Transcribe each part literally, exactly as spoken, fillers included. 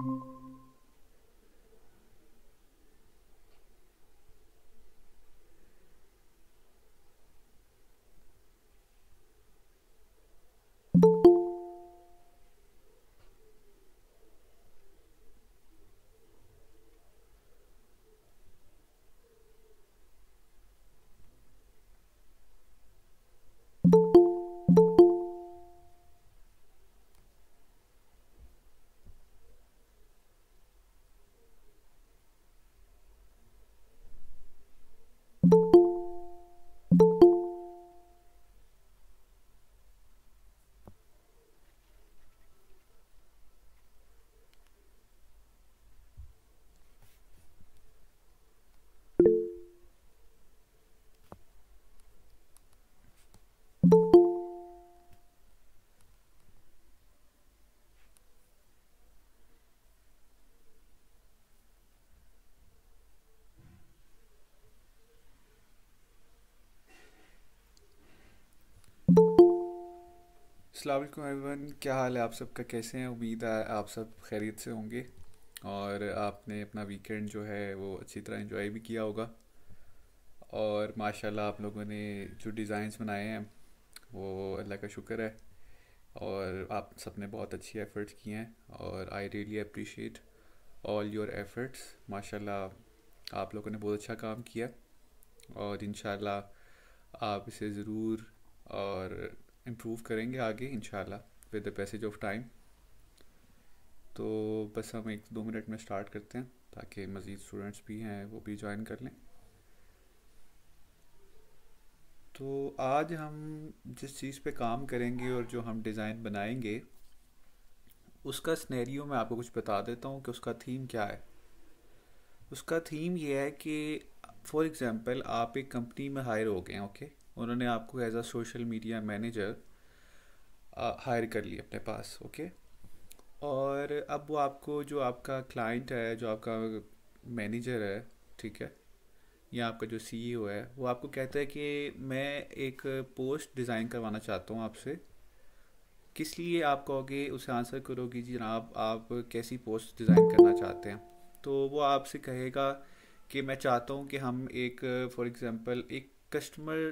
अस्सलाम वालेकुम एवरीवन, क्या हाल है आप सबका? कैसे हैं? उम्मीद है आप सब खैरियत से होंगे और आपने अपना वीकेंड जो है वो अच्छी तरह एंजॉय भी किया होगा। और माशाल्लाह आप लोगों ने जो डिज़ाइंस बनाए हैं वो अल्लाह का शुक्र है। और आप सब ने बहुत अच्छी एफ़र्ट्स किए हैं और I really appreciate all your efforts. माशाल्लाह आप लोगों ने बहुत अच्छा काम किया और इंशाल्लाह आप इसे ज़रूर और इम्प्रूव करेंगे आगे इंशाल्लाह with the passage of time. तो बस हम एक दो मिनट में स्टार्ट करते हैं ताकि मज़ीद स्टूडेंट्स भी हैं वो भी ज्वाइन कर लें। तो आज हम जिस चीज़ पे काम करेंगे और जो हम डिज़ाइन बनाएंगे उसका स्नैरियो मैं आपको कुछ बता देता हूँ कि उसका थीम क्या है। उसका थीम ये है कि फॉर एग्ज़ाम्पल आप एक कंपनी में हायर हो गए हैं, ओके। उन्होंने आपको as a social media manager hire कर लिया अपने पास, ओके। और अब वो आपको जो आपका क्लाइंट है, जो आपका मैनेजर है, ठीक है, या आपका जो सीईओ है, वो आपको कहता है कि मैं एक पोस्ट डिज़ाइन करवाना चाहता हूँ आपसे। किस लिए आप कहोगे, उसे आंसर करोगी जी जनाब आप कैसी पोस्ट डिज़ाइन करना चाहते हैं। तो वो आपसे कहेगा कि मैं चाहता हूँ कि हम एक फॉर एग्ज़ाम्पल एक कस्टमर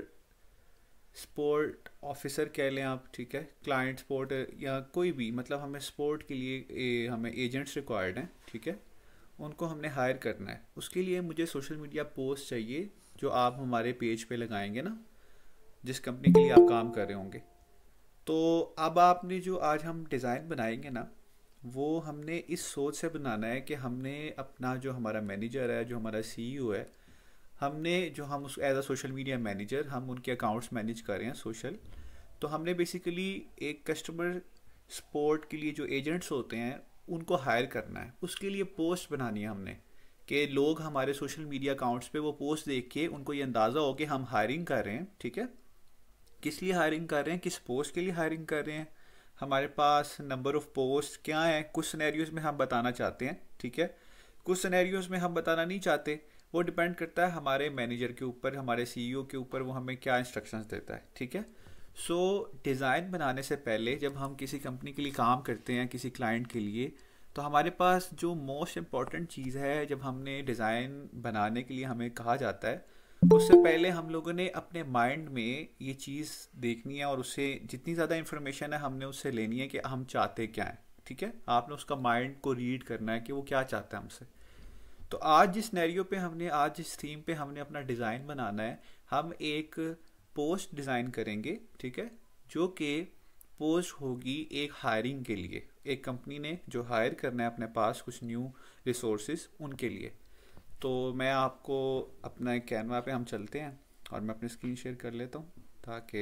स्पोर्ट ऑफिसर कह लें आप, ठीक है, क्लाइंट सपोर्ट या कोई भी, मतलब हमें सपोर्ट के लिए ए, हमें एजेंट्स रिक्वायर्ड हैं, ठीक है। उनको हमने हायर करना है, उसके लिए मुझे सोशल मीडिया पोस्ट चाहिए जो आप हमारे पेज पे लगाएंगे ना, जिस कंपनी के लिए आप काम कर रहे होंगे। तो अब आपने जो आज हम डिज़ाइन बनाएंगे ना, वो हमने इस सोच से बनाना है कि हमने अपना जो हमारा मैनेजर है, जो हमारा सीईओ है, हमने जो हम उस as a social media manager हम उनके अकाउंट्स मैनेज कर रहे हैं सोशल। तो हमने बेसिकली एक कस्टमर सपोर्ट के लिए जो एजेंट्स होते हैं उनको हायर करना है, उसके लिए पोस्ट बनानी है हमने कि लोग हमारे सोशल मीडिया अकाउंट्स पे वो पोस्ट देख के उनको ये अंदाज़ा हो कि हम हायरिंग कर रहे हैं, ठीक है। किस लिए हायरिंग कर रहे हैं, किस पोस्ट के लिए हायरिंग कर रहे हैं, हमारे पास नंबर ऑफ़ पोस्ट क्या है। कुछ सिनेरियोज में हम बताना चाहते हैं, ठीक है, कुछ सिनेरियोज में हम बताना नहीं चाहते। वो डिपेंड करता है हमारे मैनेजर के ऊपर, हमारे सीईओ के ऊपर, वो हमें क्या इंस्ट्रक्शंस देता है, ठीक है। सो so, डिज़ाइन बनाने से पहले जब हम किसी कंपनी के लिए काम करते हैं, किसी क्लाइंट के लिए, तो हमारे पास जो मोस्ट इम्पॉर्टेंट चीज़ है जब हमने डिज़ाइन बनाने के लिए हमें कहा जाता है, उससे पहले हम लोगों ने अपने माइंड में ये चीज़ देखनी है और उससे जितनी ज़्यादा इन्फॉर्मेशन है हमने उससे लेनी है कि हम चाहते क्या हैं, ठीक है। आपने उसका माइंड को रीड करना है कि वो क्या चाहता है हमसे। तो आज जिस नैरियो पे हमने, आज जिस थीम पे हमने अपना डिज़ाइन बनाना है, हम एक पोस्ट डिज़ाइन करेंगे, ठीक है, जो कि पोस्ट होगी एक हायरिंग के लिए, एक कंपनी ने जो हायर करना है अपने पास कुछ न्यू रिसोर्सेज उनके लिए। तो मैं आपको अपना एक कैनवा पे हम चलते हैं और मैं अपनी स्क्रीन शेयर कर लेता हूँ ताकि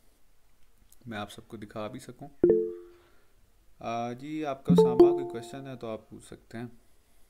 मैं आप सबको दिखा भी सकूँ। आ, जी आपका सामा कोई क्वेश्चन है तो आप पूछ सकते हैं।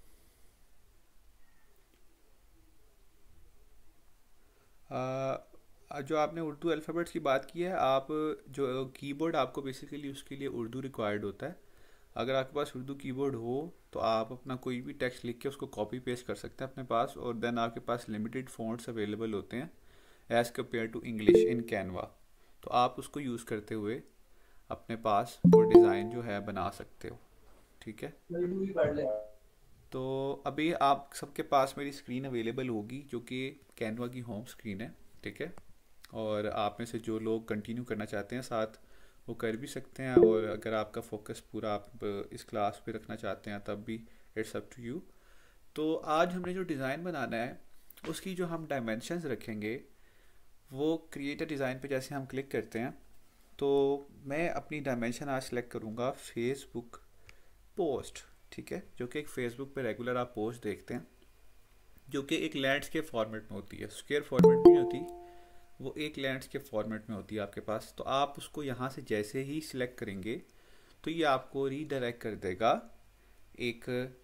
आ, जो आपने उर्दू अल्फ़ाबेट्स की बात की है, आप जो कीबोर्ड आपको बेसिकली उसके लिए उर्दू रिक्वायर्ड होता है। अगर आपके पास उर्दू कीबोर्ड हो तो आप अपना कोई भी टेक्स्ट लिख के उसको कॉपी पेस्ट कर सकते हैं अपने पास, और देन आपके पास लिमिटेड फ़ॉन्ट्स अवेलेबल होते हैं as compare to English in Canva. तो आप उसको यूज़ करते हुए अपने पास वो डिज़ाइन जो है बना सकते हो, ठीक है। तो अभी आप सबके पास मेरी स्क्रीन अवेलेबल होगी जो कि कैनवा की होम स्क्रीन है, ठीक है। और आप में से जो लोग कंटिन्यू करना चाहते हैं साथ, वो कर भी सकते हैं, और अगर आपका फोकस पूरा आप इस क्लास पे रखना चाहते हैं तब भी इट्स अप टू यू। तो आज हमने जो डिज़ाइन बनाना है उसकी जो हम डायमेंशंस रखेंगे, वो क्रिएट अ डिज़ाइन पे जैसे हम क्लिक करते हैं, तो मैं अपनी डायमेंशन आज सेलेक्ट करूँगा फेसबुक पोस्ट, ठीक है, जो कि एक फेसबुक पे रेगुलर आप पोस्ट देखते हैं, जो कि एक लैंडस्केप फॉर्मेट में होती है, स्क्वायर फॉर्मेट में नहीं होती, वो एक लैंडस्केप फॉर्मेट में होती है आपके पास। तो आप उसको यहाँ से जैसे ही सिलेक्ट करेंगे तो ये आपको रीडायरेक्ट कर देगा एक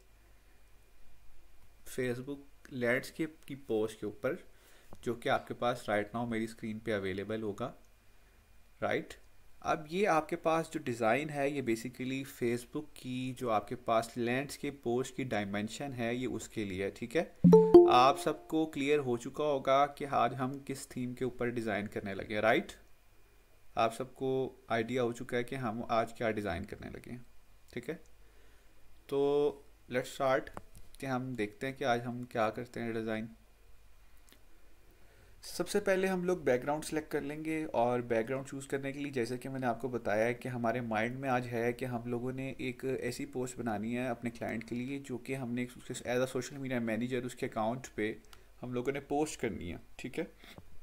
फेसबुक लैंडस्केप की पोस्ट के ऊपर, जो कि आपके पास राइट नाउ मेरी स्क्रीन पे अवेलेबल होगा, राइट। अब ये आपके पास जो डिज़ाइन है ये बेसिकली फेसबुक की जो आपके पास लैंडस्केप पोस्ट की डायमेंशन है ये उसके लिए है, ठीक है। आप सबको क्लियर हो चुका होगा कि आज हम किस थीम के ऊपर डिज़ाइन करने लगे, राइट। आप सबको आइडिया हो चुका है कि हम आज क्या डिज़ाइन करने लगे हैं, ठीक है। तो लेट्स स्टार्ट कि हम देखते हैं कि आज हम क्या करते हैं डिज़ाइन। सबसे पहले हम लोग बैकग्राउंड सेलेक्ट कर लेंगे, और बैकग्राउंड चूज़ करने के लिए जैसे कि मैंने आपको बताया है कि हमारे माइंड में आज है कि हम लोगों ने एक ऐसी पोस्ट बनानी है अपने क्लाइंट के लिए जो कि हमने उसके as a social media manager उसके अकाउंट पे हम लोगों ने पोस्ट करनी है, ठीक है।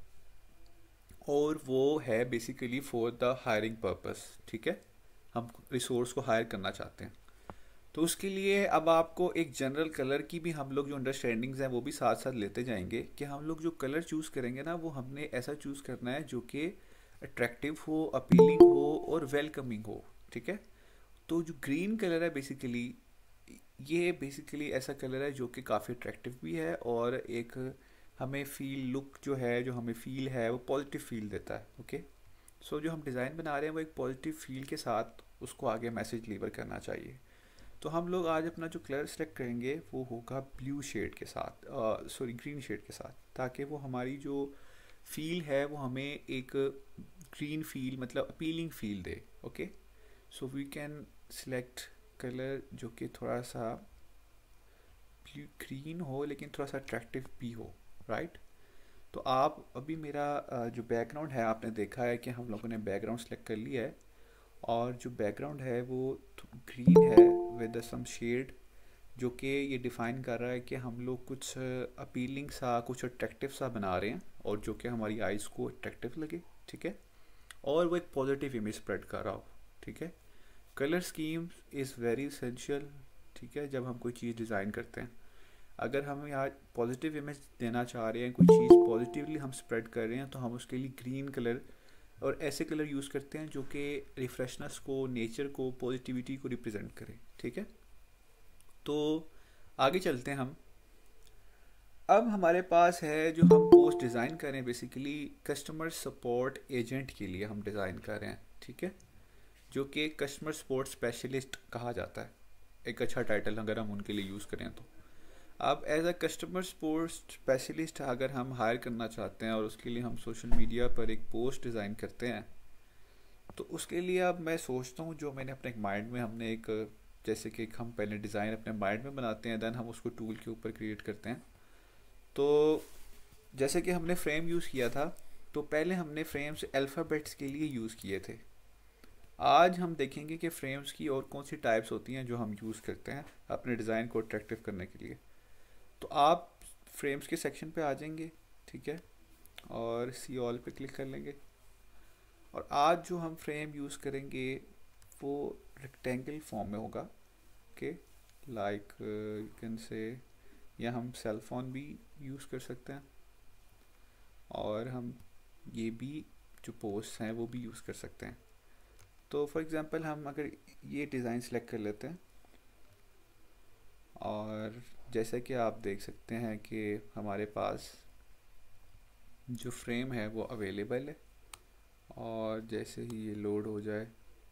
और वो है basically for the hiring purpose, ठीक है। हम रिसोर्स को हायर करना चाहते हैं, तो उसके लिए अब आपको एक जनरल कलर की भी हम लोग जो अंडरस्टैंडिंग्स हैं वो भी साथ साथ लेते जाएंगे कि हम लोग जो कलर चूज़ करेंगे ना वो हमने ऐसा चूज़ करना है जो कि अट्रैक्टिव हो, अपीलिंग हो और वेलकमिंग हो, ठीक है। तो जो ग्रीन कलर है बेसिकली, ये बेसिकली ऐसा कलर है जो कि काफ़ी अट्रैक्टिव भी है, और एक हमें फील लुक जो है, जो हमें फील है वो पॉजिटिव फील देता है, ओके। सो जो हम डिज़ाइन बना रहे हैं वो एक पॉजिटिव फील के साथ उसको आगे मैसेज डिलीवर करना चाहिए। तो हम लोग आज अपना जो कलर सेलेक्ट करेंगे वो होगा ब्लू शेड के साथ, सॉरी ग्रीन शेड के साथ, ताकि वो हमारी जो फील है वो हमें एक ग्रीन फील मतलब अपीलिंग फील दे, okay. So we can select colour जो कि थोड़ा सा ग्रीन हो लेकिन थोड़ा सा अट्रैक्टिव भी हो, राइट। तो आप अभी मेरा अ, जो बैकग्राउंड है आपने देखा है कि हम लोगों ने बैकग्राउंड सेलेक्ट कर लिया है, और जो बैकग्राउंड है वो ग्रीन है विद सम शेड, जो कि ये डिफ़ाइन कर रहा है कि हम लोग कुछ अपीलिंग सा, कुछ अट्रैक्टिव सा बना रहे हैं, और जो कि हमारी आइज़ को अट्रैक्टिव लगे, ठीक है। और वो एक पॉजिटिव इमेज स्प्रेड कर रहा हो, ठीक है। Colour scheme is very essential, ठीक है, जब हम कोई चीज़ डिज़ाइन करते हैं। अगर हम यहाँ पॉजिटिव इमेज देना चाह रहे हैं, कोई चीज़ पॉजिटिवली हम स्प्रेड कर रहे हैं, तो हम उसके लिए ग्रीन कलर और ऐसे कलर यूज़ करते हैं जो कि रिफ्रेशनेस को, नेचर को, पॉजिटिविटी को रिप्रेजेंट करें, ठीक है। तो आगे चलते हैं हम। अब हमारे पास है जो हम पोस्ट डिज़ाइन कर रहे हैं बेसिकली कस्टमर सपोर्ट एजेंट के लिए हम डिज़ाइन कर रहे हैं, ठीक है, जो कि कस्टमर सपोर्ट स्पेशलिस्ट कहा जाता है, एक अच्छा टाइटल अगर हम उनके लिए यूज़ करें तो। अब as a customer support specialist अगर हम हायर करना चाहते हैं और उसके लिए हम सोशल मीडिया पर एक पोस्ट डिज़ाइन करते हैं, तो उसके लिए अब मैं सोचता हूँ जो मैंने अपने माइंड में हमने एक, जैसे कि हम पहले डिज़ाइन अपने माइंड में बनाते हैं, देन हम उसको टूल के ऊपर क्रिएट करते हैं। तो जैसे कि हमने फ्रेम यूज़ किया था, तो पहले हमने फ्रेम्स अल्फ़ाबेट्स के लिए यूज़ किए थे। आज हम देखेंगे कि फ्रेम्स की और कौन सी टाइप्स होती हैं जो हम यूज़ करते हैं अपने डिज़ाइन को अट्रैक्टिव करने के लिए। तो आप फ्रेम्स के सेक्शन पे आ जाएंगे, ठीक है, और सी ऑल पे क्लिक कर लेंगे, और आज जो हम फ्रेम यूज़ करेंगे वो रेक्टेंगल फॉर्म में होगा, ओके, लाइक यू कैन से, या हम सेल फोन भी यूज़ कर सकते हैं, और हम ये भी जो पोस्ट हैं वो भी यूज़ कर सकते हैं। तो फॉर एग्ज़ाम्पल हम अगर ये डिज़ाइन सेलेक्ट कर लेते हैं, और जैसे कि आप देख सकते हैं कि हमारे पास जो फ्रेम है वो अवेलेबल है, और जैसे ही ये लोड हो जाए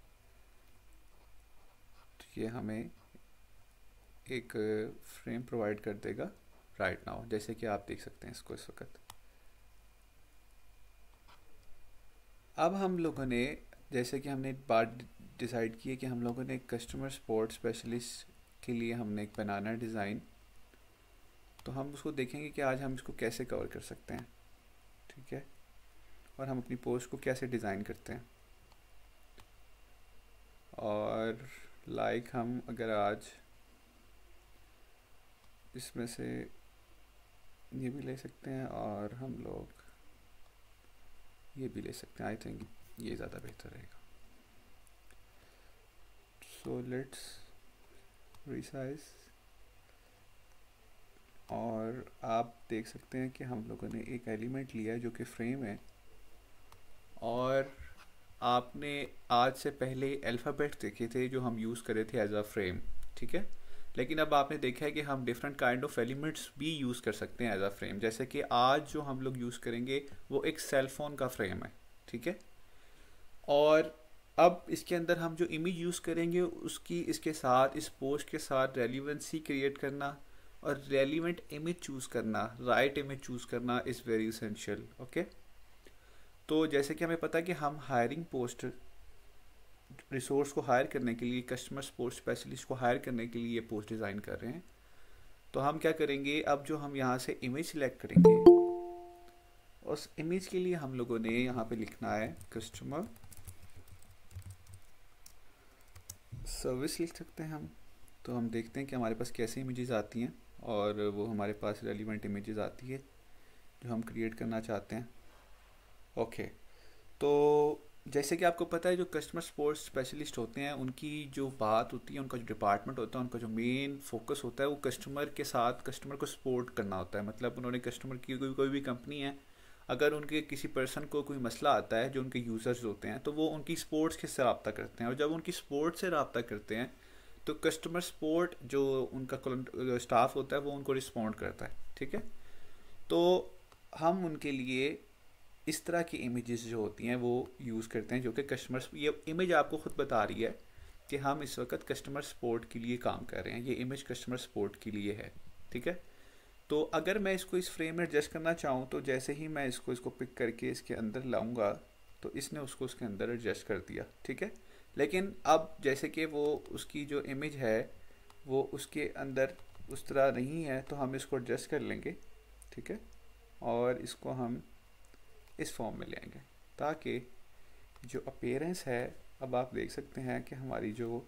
तो ये हमें एक फ्रेम प्रोवाइड कर देगा राइट नाउ, जैसे कि आप देख सकते हैं इसको इस वक्त। अब हम लोगों ने, जैसे कि हमने बात डिसाइड किए कि हम लोगों ने एक कस्टमर सपोर्ट स्पेशलिस्ट के लिए हमने एक बनाना डिज़ाइन। तो हम उसको देखेंगे कि आज हम इसको कैसे कवर कर सकते हैं, ठीक है, और हम अपनी पोस्ट को कैसे डिज़ाइन करते हैं। और लाइक हम अगर आज इसमें से ये भी ले सकते हैं और हम लोग ये भी ले सकते हैं, आई थिंक ये ज़्यादा बेहतर रहेगा। सो लेट्स रिसाइज, और आप देख सकते हैं कि हम लोगों ने एक एलिमेंट लिया है जो कि फ्रेम है, और आपने आज से पहले अल्फ़ाबेट देखे थे जो हम यूज़ करे थे एज अ फ्रेम, ठीक है। लेकिन अब आपने देखा है कि हम डिफरेंट काइंड ऑफ एलिमेंट्स भी यूज़ कर सकते हैं एज अ फ्रेम। जैसे कि आज जो हम लोग यूज़ करेंगे वो एक सेल फोन का फ्रेम है, ठीक है। और अब इसके अंदर हम जो इमेज यूज़ करेंगे उसकी इसके साथ, इस पोस्ट के साथ रेलिवेंसी क्रिएट करना और रेलिवेंट इमेज चूज़ करना, राइट इमेज चूज़ करना इज़ वेरी इसेंशियल, ओके। तो जैसे कि हमें पता है कि हम हायरिंग पोस्ट रिसोर्स को हायर करने के लिए, कस्टमर सपोर्ट स्पेशलिस्ट को हायर करने के लिए ये पोस्ट डिज़ाइन कर रहे हैं। तो हम क्या करेंगे, अब जो हम यहाँ से इमेज सिलेक्ट करेंगे, उस इमेज के लिए हम लोगों ने यहाँ पे लिखना है कस्टमर सर्विस, लिख सकते हैं हम। तो हम देखते हैं कि हमारे पास कैसे इमेजेस आती हैं, और वो हमारे पास रेलिवेंट इमेजेस आती है जो हम क्रिएट करना चाहते हैं, ओके। तो जैसे कि आपको पता है जो कस्टमर सपोर्ट स्पेशलिस्ट होते हैं उनकी जो बात होती है, उनका जो डिपार्टमेंट होता है, उनका जो मेन फोकस होता है वो कस्टमर के साथ कस्टमर को सपोर्ट करना होता है। मतलब उन्होंने कस्टमर की कोई कोई भी कंपनी है, अगर उनके किसी पर्सन को कोई मसला आता है, जो उनके यूज़र्स होते हैं, तो वो उनकी सपोर्ट्स के से रब्ता करते हैं, और जब उनकी सपोर्ट से रब्ता करते हैं तो कस्टमर सपोर्ट जो उनका स्टाफ होता है वो उनको रिस्पॉन्ड करता है, ठीक है। तो हम उनके लिए इस तरह की इमेजेस जो होती हैं वो यूज़ करते हैं, जो कि कस्टमर, ये इमेज आपको खुद बता रही है कि हम इस वक्त कस्टमर सपोर्ट के लिए काम कर रहे हैं, ये इमेज कस्टमर सपोर्ट के लिए है, ठीक है। तो अगर मैं इसको इस फ्रेम में एडजस्ट करना चाहूँ तो जैसे ही मैं इसको इसको पिक करके इसके अंदर लाऊंगा तो इसने उसको उसके अंदर एडजस्ट कर दिया, ठीक है। लेकिन अब जैसे कि वो उसकी जो इमेज है वो उसके अंदर उस तरह नहीं है, तो हम इसको एडजस्ट कर लेंगे, ठीक है, और इसको हम इस फॉर्म में ले आएंगे ताकि जो अपीयरेंस है, अब आप देख सकते हैं कि हमारी जो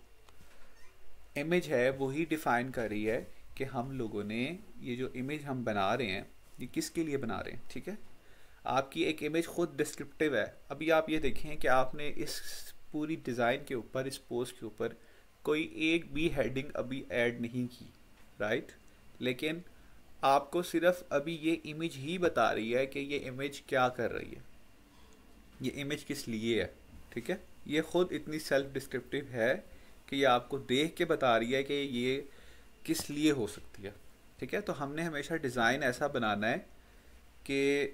इमेज है वो ही डिफ़ाइन कर रही है कि हम लोगों ने ये जो इमेज हम बना रहे हैं ये किसके लिए बना रहे हैं, ठीक है। आपकी एक इमेज खुद डिस्क्रिप्टिव है। अभी आप ये देखें कि आपने इस पूरी डिज़ाइन के ऊपर, इस पोस्ट के ऊपर कोई एक भी हेडिंग अभी ऐड नहीं की, राइट। लेकिन आपको सिर्फ अभी ये इमेज ही बता रही है कि ये इमेज क्या कर रही है, ये इमेज किस लिए है, ठीक है। ये खुद इतनी सेल्फ डिस्क्रिप्टिव है कि ये आपको देख के बता रही है कि ये किस लिए हो सकती है, ठीक है। तो हमने हमेशा डिज़ाइन ऐसा बनाना है कि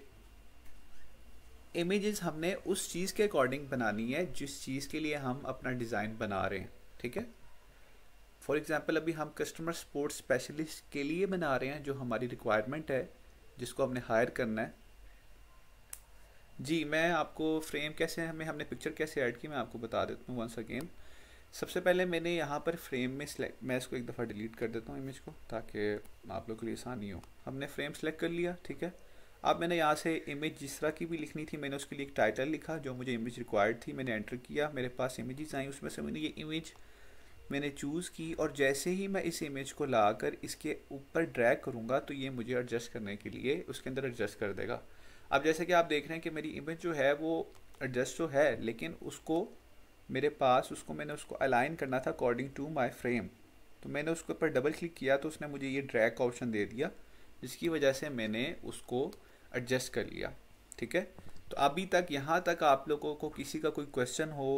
इमेजेस हमने उस चीज़ के अकॉर्डिंग बनानी है जिस चीज़ के लिए हम अपना डिज़ाइन बना रहे हैं, ठीक है। फॉर एग्ज़ाम्पल अभी हम कस्टमर सपोर्ट स्पेशलिस्ट के लिए बना रहे हैं, जो हमारी रिक्वायरमेंट है जिसको हमने हायर करना है। जी, मैं आपको फ्रेम कैसे हमें हमने पिक्चर कैसे ऐड की मैं आपको बता देता हूँ वंस अगेन। सबसे पहले मैंने यहाँ पर फ्रेम में सेलेक्ट, मैं इसको एक दफ़ा डिलीट कर देता हूँ इमेज को ताकि आप लोग के लिए आसानी हो। हमने फ्रेम सेलेक्ट कर लिया, ठीक है। अब मैंने यहाँ से इमेज जिस तरह की भी लिखनी थी मैंने उसके लिए एक टाइटल लिखा जो मुझे इमेज रिक्वायर्ड थी, मैंने एंटर किया, मेरे पास इमेजेस आई, उसमें से मैंने ये इमेज मैंने चूज़ की, और जैसे ही मैं इस इमेज को लाकर इसके ऊपर ड्रैग करूँगा तो ये मुझे एडजस्ट करने के लिए उसके अंदर एडजस्ट कर देगा। अब जैसे कि आप देख रहे हैं कि मेरी इमेज जो है वो एडजस्ट तो है, लेकिन उसको मेरे पास उसको मैंने उसको अलाइन करना था अकॉर्डिंग टू माय फ्रेम। तो मैंने उसके ऊपर डबल क्लिक किया तो उसने मुझे ये ड्रैग का ऑप्शन दे दिया, जिसकी वजह से मैंने उसको एडजस्ट कर लिया, ठीक है। तो अभी तक यहाँ तक आप लोगों को किसी का कोई क्वेश्चन हो,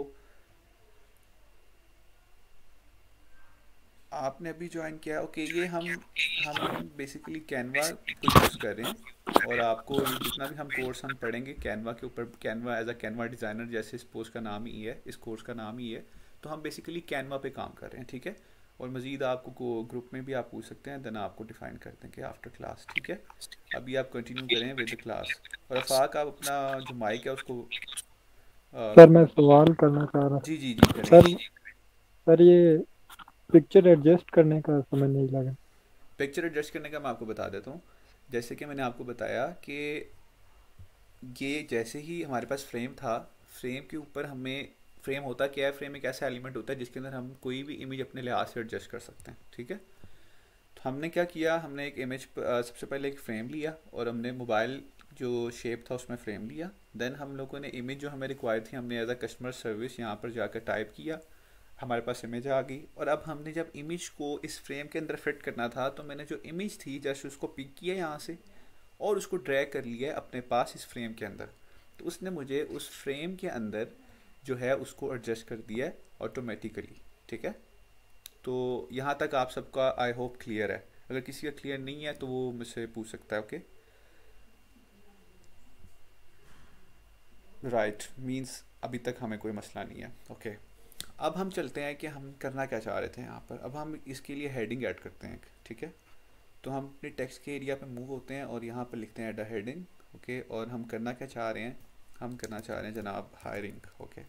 आपने अभी ज्वाइन किया, ओके। ये हम हम बेसिकली कैनवा को यूज़ कर रहे हैं, और आपको जितना भी हम कोर्स हम पढ़ेंगे कैनवा के ऊपर, Canva as a Canva designer, जैसे इस पोस्ट का नाम ही है, इस कोर्स का नाम ही है, तो हम बेसिकली कैनवा पे काम कर रहे हैं, ठीक है। और मज़ीद आपको ग्रुप में भी आप पूछ सकते हैं, देन आपको डिफ़ाइन करते हैं कि आफ्टर क्लास, ठीक है। अभी आप कंटिन्यू करें विद द क्लास। और अफाक आप अपना जो माइक है उसको सर मैं सवाल करना चाह रहा जी जी जी हूँ करें। सर। सर ये पिक्चर एडजस्ट करने का समझ नहीं लगा। पिक्चर एडजस्ट करने का मैं आपको बता देता हूँ। जैसे कि मैंने आपको बताया कि ये जैसे ही हमारे पास फ्रेम था, फ्रेम के ऊपर हमें, फ्रेम होता क्या है, फ्रेम एक ऐसा एलिमेंट होता है जिसके अंदर हम कोई भी इमेज अपने लिहाज से एडजस्ट कर सकते हैं, ठीक है। तो हमने क्या किया, हमने एक इमेज, सबसे पहले एक फ्रेम लिया और हमने मोबाइल जो शेप था उसमें फ्रेम लिया। देन हम लोगों ने इमेज जो हमें रिक्वायर थी हमने एज अ कस्टमर सर्विस यहाँ पर जाकर टाइप किया, हमारे पास इमेज आ गई। और अब हमने जब इमेज को इस फ्रेम के अंदर फिट करना था तो मैंने जो इमेज थी जस्ट उसको पिक किया यहाँ से और उसको ड्रैग कर लिया अपने पास इस फ्रेम के अंदर। तो उसने मुझे उस फ्रेम के अंदर जो है उसको एडजस्ट कर दिया है ऑटोमेटिकली, ठीक है। तो यहाँ तक आप सबका आई होप क्लियर है। अगर किसी का क्लियर नहीं है तो वो मुझसे पूछ सकता है, ओके। राइट, मीन्स अभी तक हमें कोई मसला नहीं है, ओके। अब हम चलते हैं कि हम करना क्या चाह रहे थे यहाँ पर। अब हम इसके लिए हेडिंग ऐड करते हैं, ठीक है। तो हम अपने टेक्स्ट के एरिया पे मूव होते हैं और यहाँ पर लिखते हैं द हेडिंग, ओके। और हम करना क्या चाह रहे हैं, हम करना चाह रहे हैं जनाब हायरिंग, ओके।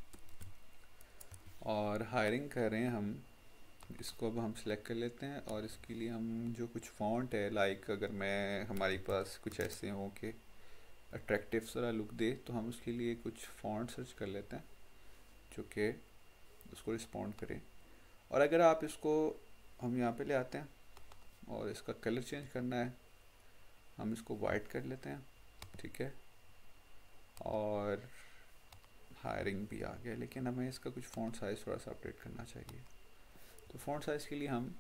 और हायरिंग कर रहे हैं हम, इसको अब हम सिलेक्ट कर लेते हैं। और इसके लिए हम जो कुछ फ़ॉन्ट है, लाइक अगर मैं, हमारे पास कुछ ऐसे हों कि अट्रैक्टिव सा लुक दे तो हम उसके लिए कुछ फ़ॉन्ट सर्च कर लेते हैं जो कि उसको रिस्पॉन्ड करें। और अगर आप इसको, हम यहाँ पे ले आते हैं और इसका कलर चेंज करना है, हम इसको वाइट कर लेते हैं, ठीक है। और हायरिंग भी आ गया, लेकिन हमें इसका कुछ फ़ॉन्ट साइज़ थोड़ा सा अपडेट करना चाहिए। तो फ़ॉन्ट साइज़ के लिए हम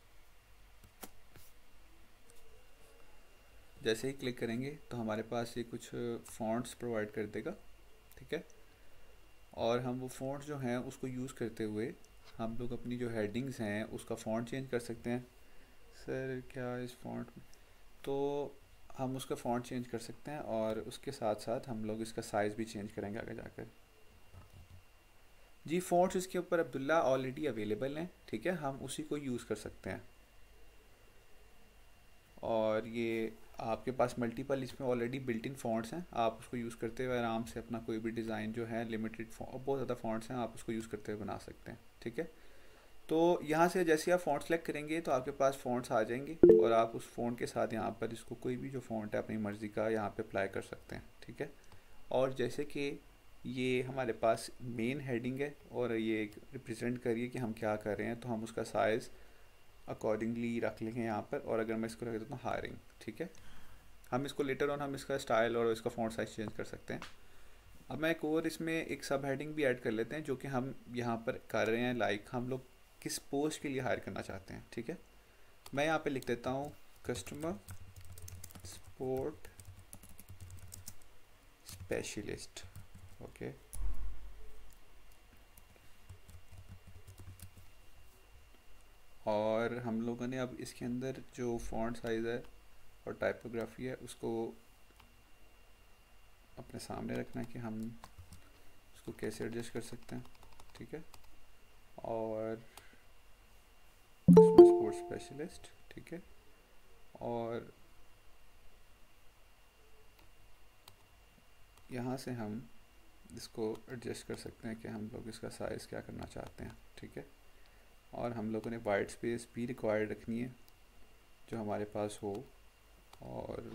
जैसे ही क्लिक करेंगे तो हमारे पास ये कुछ फ़ॉन्ट्स प्रोवाइड कर देगा, ठीक है। और हम वो फ़ॉन्ट्स जो हैं उसको यूज़ करते हुए हम लोग अपनी जो हेडिंग्स हैं उसका फ़ॉन्ट चेंज कर सकते हैं। सर क्या इस फ़ॉन्ट में, तो हम उसका फ़ॉन्ट चेंज कर सकते हैं और उसके साथ साथ हम लोग इसका साइज़ भी चेंज करेंगे आगे जाकर। जी, फ़ॉन्ट्स इसके ऊपर अब्दुल्ला ऑलरेडी अवेलेबल हैं, ठीक है, हम उसी को यूज़ कर सकते हैं। और ये आपके पास मल्टीपल इसमें ऑलरेडी बिल्ट इन फ़ॉन्ट्स हैं, आप उसको यूज़ करते हुए आराम से अपना कोई भी डिज़ाइन जो है, लिमिटेड बहुत ज़्यादा फ़ॉन्ट्स हैं, आप उसको यूज़ करते हुए बना सकते हैं, ठीक है। तो यहाँ से जैसे आप फ़ॉन्ट सेलेक्ट करेंगे तो आपके पास फ़ॉन्ट्स आ जाएंगे और आप उस फ़ॉन्ट के साथ यहाँ पर इसको कोई भी जो फ़ॉन्ट है अपनी मर्ज़ी का यहाँ पे अप्लाई कर सकते हैं, ठीक है। और जैसे कि ये हमारे पास मेन हेडिंग है और ये रिप्रेजेंट करिए कि हम क्या कर रहे हैं, तो हम उसका साइज़ अकॉर्डिंगली रख लेंगे यहाँ पर। और अगर मैं इसको रख देता हूँ हायरिंग, ठीक है, हम इसको लेटर ऑन हम इसका स्टाइल और इसका फ़ॉन्ट साइज़ चेंज कर सकते हैं। अब मैं एक और इसमें एक सब हेडिंग भी ऐड कर लेते हैं जो कि हम यहाँ पर कर रहे हैं, लाइक हम लोग किस पोस्ट के लिए हायर करना चाहते हैं, ठीक है। मैं यहाँ पे लिख देता हूँ कस्टमर सपोर्ट स्पेशलिस्ट, ओके। और हम लोगों ने अब इसके अंदर जो फॉन्ट साइज़ है और टाइपोग्राफी है उसको अपने सामने रखना है कि हम उसको कैसे एडजस्ट कर सकते हैं, ठीक है। और कस्टमर सपोर्ट स्पेशलिस्ट, ठीक है। और यहाँ से हम इसको एडजस्ट कर सकते हैं कि हम लोग इसका साइज़ क्या करना चाहते हैं, ठीक है। और हम लोगों ने वाइट स्पेस भी रिक्वायर्ड रखनी है जो हमारे पास हो, और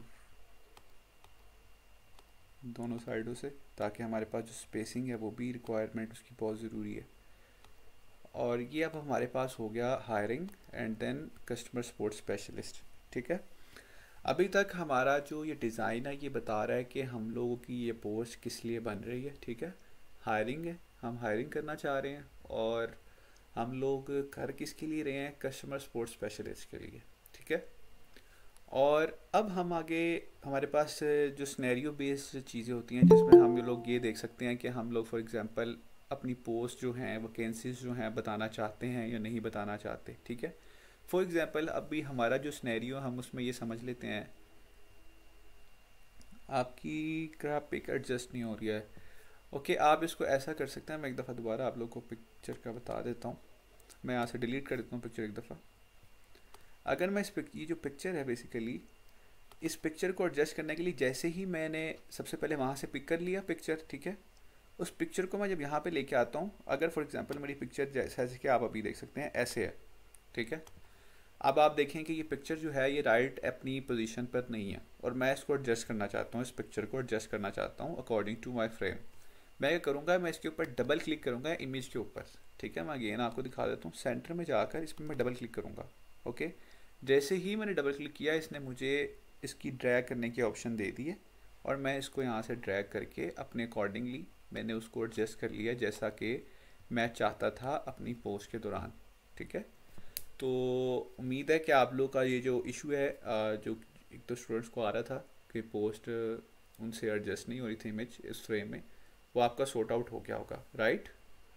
दोनों साइडों से, ताकि हमारे पास जो स्पेसिंग है वो भी रिक्वायरमेंट उसकी बहुत ज़रूरी है। और ये अब हमारे पास हो गया hiring and then customer support specialist, ठीक है। अभी तक हमारा जो ये डिज़ाइन है ये बता रहा है कि हम लोगों की ये पोस्ट किस लिए बन रही है, ठीक है। हायरिंग है, हम हायरिंग करना चाह रहे हैं। और हम लोग कर किसके लिए रहे हैं, कस्टमर सपोर्ट स्पेशलिस्ट के लिए, ठीक है। और अब हम आगे, हमारे पास जो स्नैरियो बेस्ड चीज़ें होती हैं जिसमें हम लोग ये देख सकते हैं कि हम लोग फॉर एग्जांपल अपनी पोस्ट जो हैं, वैकेंसीज जो हैं बताना चाहते हैं या नहीं बताना चाहते, ठीक है। फॉर एग्जांपल अभी हमारा जो स्नैरियो हम उसमें ये समझ लेते हैं, आपकी ग्राफिक एडजस्ट नहीं हो रही है, ओके। आप इसको ऐसा कर सकते हैं, मैं एक दफ़ा दोबारा आप लोग को पिक्चर का बता देता हूँ। मैं यहाँ से डिलीट कर देता हूँ पिक्चर एक दफ़ा। अगर मैं इस पिक ये जो पिक्चर है बेसिकली, इस पिक्चर को एडजस्ट करने के लिए जैसे ही मैंने सबसे पहले वहाँ से पिक कर लिया पिक्चर, ठीक है। उस पिक्चर को मैं जब यहाँ पे लेके आता हूँ, अगर फॉर एग्जांपल मेरी पिक्चर जैसे जैसे कि आप अभी देख सकते हैं ऐसे है, ठीक है। अब आप देखें कि ये पिक्चर जो है ये राइट अपनी पोजीशन पर नहीं है और मैं इसको एडजस्ट करना चाहता हूँ, इस पिक्चर को एडजस्ट करना चाहता हूँ अकॉर्डिंग टू माई फ्रेम। मैं क्या करूँगा, मैं इसके ऊपर डबल क्लिक करूँगा इमेज के ऊपर, ठीक है। मैं अगेन आपको दिखा देता हूँ, सेंटर में जाकर इस पर मैं डबल क्लिक करूँगा, ओके। जैसे ही मैंने डबल क्लिक किया इसने मुझे इसकी ड्रैग करने की ऑप्शन दे दी है और मैं इसको यहाँ से ड्रैग करके अपने अकॉर्डिंगली मैंने उसको एडजस्ट कर लिया जैसा कि मैं चाहता था अपनी पोस्ट के दौरान, ठीक है। तो उम्मीद है कि आप लोग का ये जो इशू है अ, जो एक तो स्टूडेंट्स को आ रहा था कि पोस्ट उनसे एडजस्ट नहीं हो रही थी इमेज इस फ्रेम में, वो आपका सॉर्ट आउट हो गया होगा, राइट।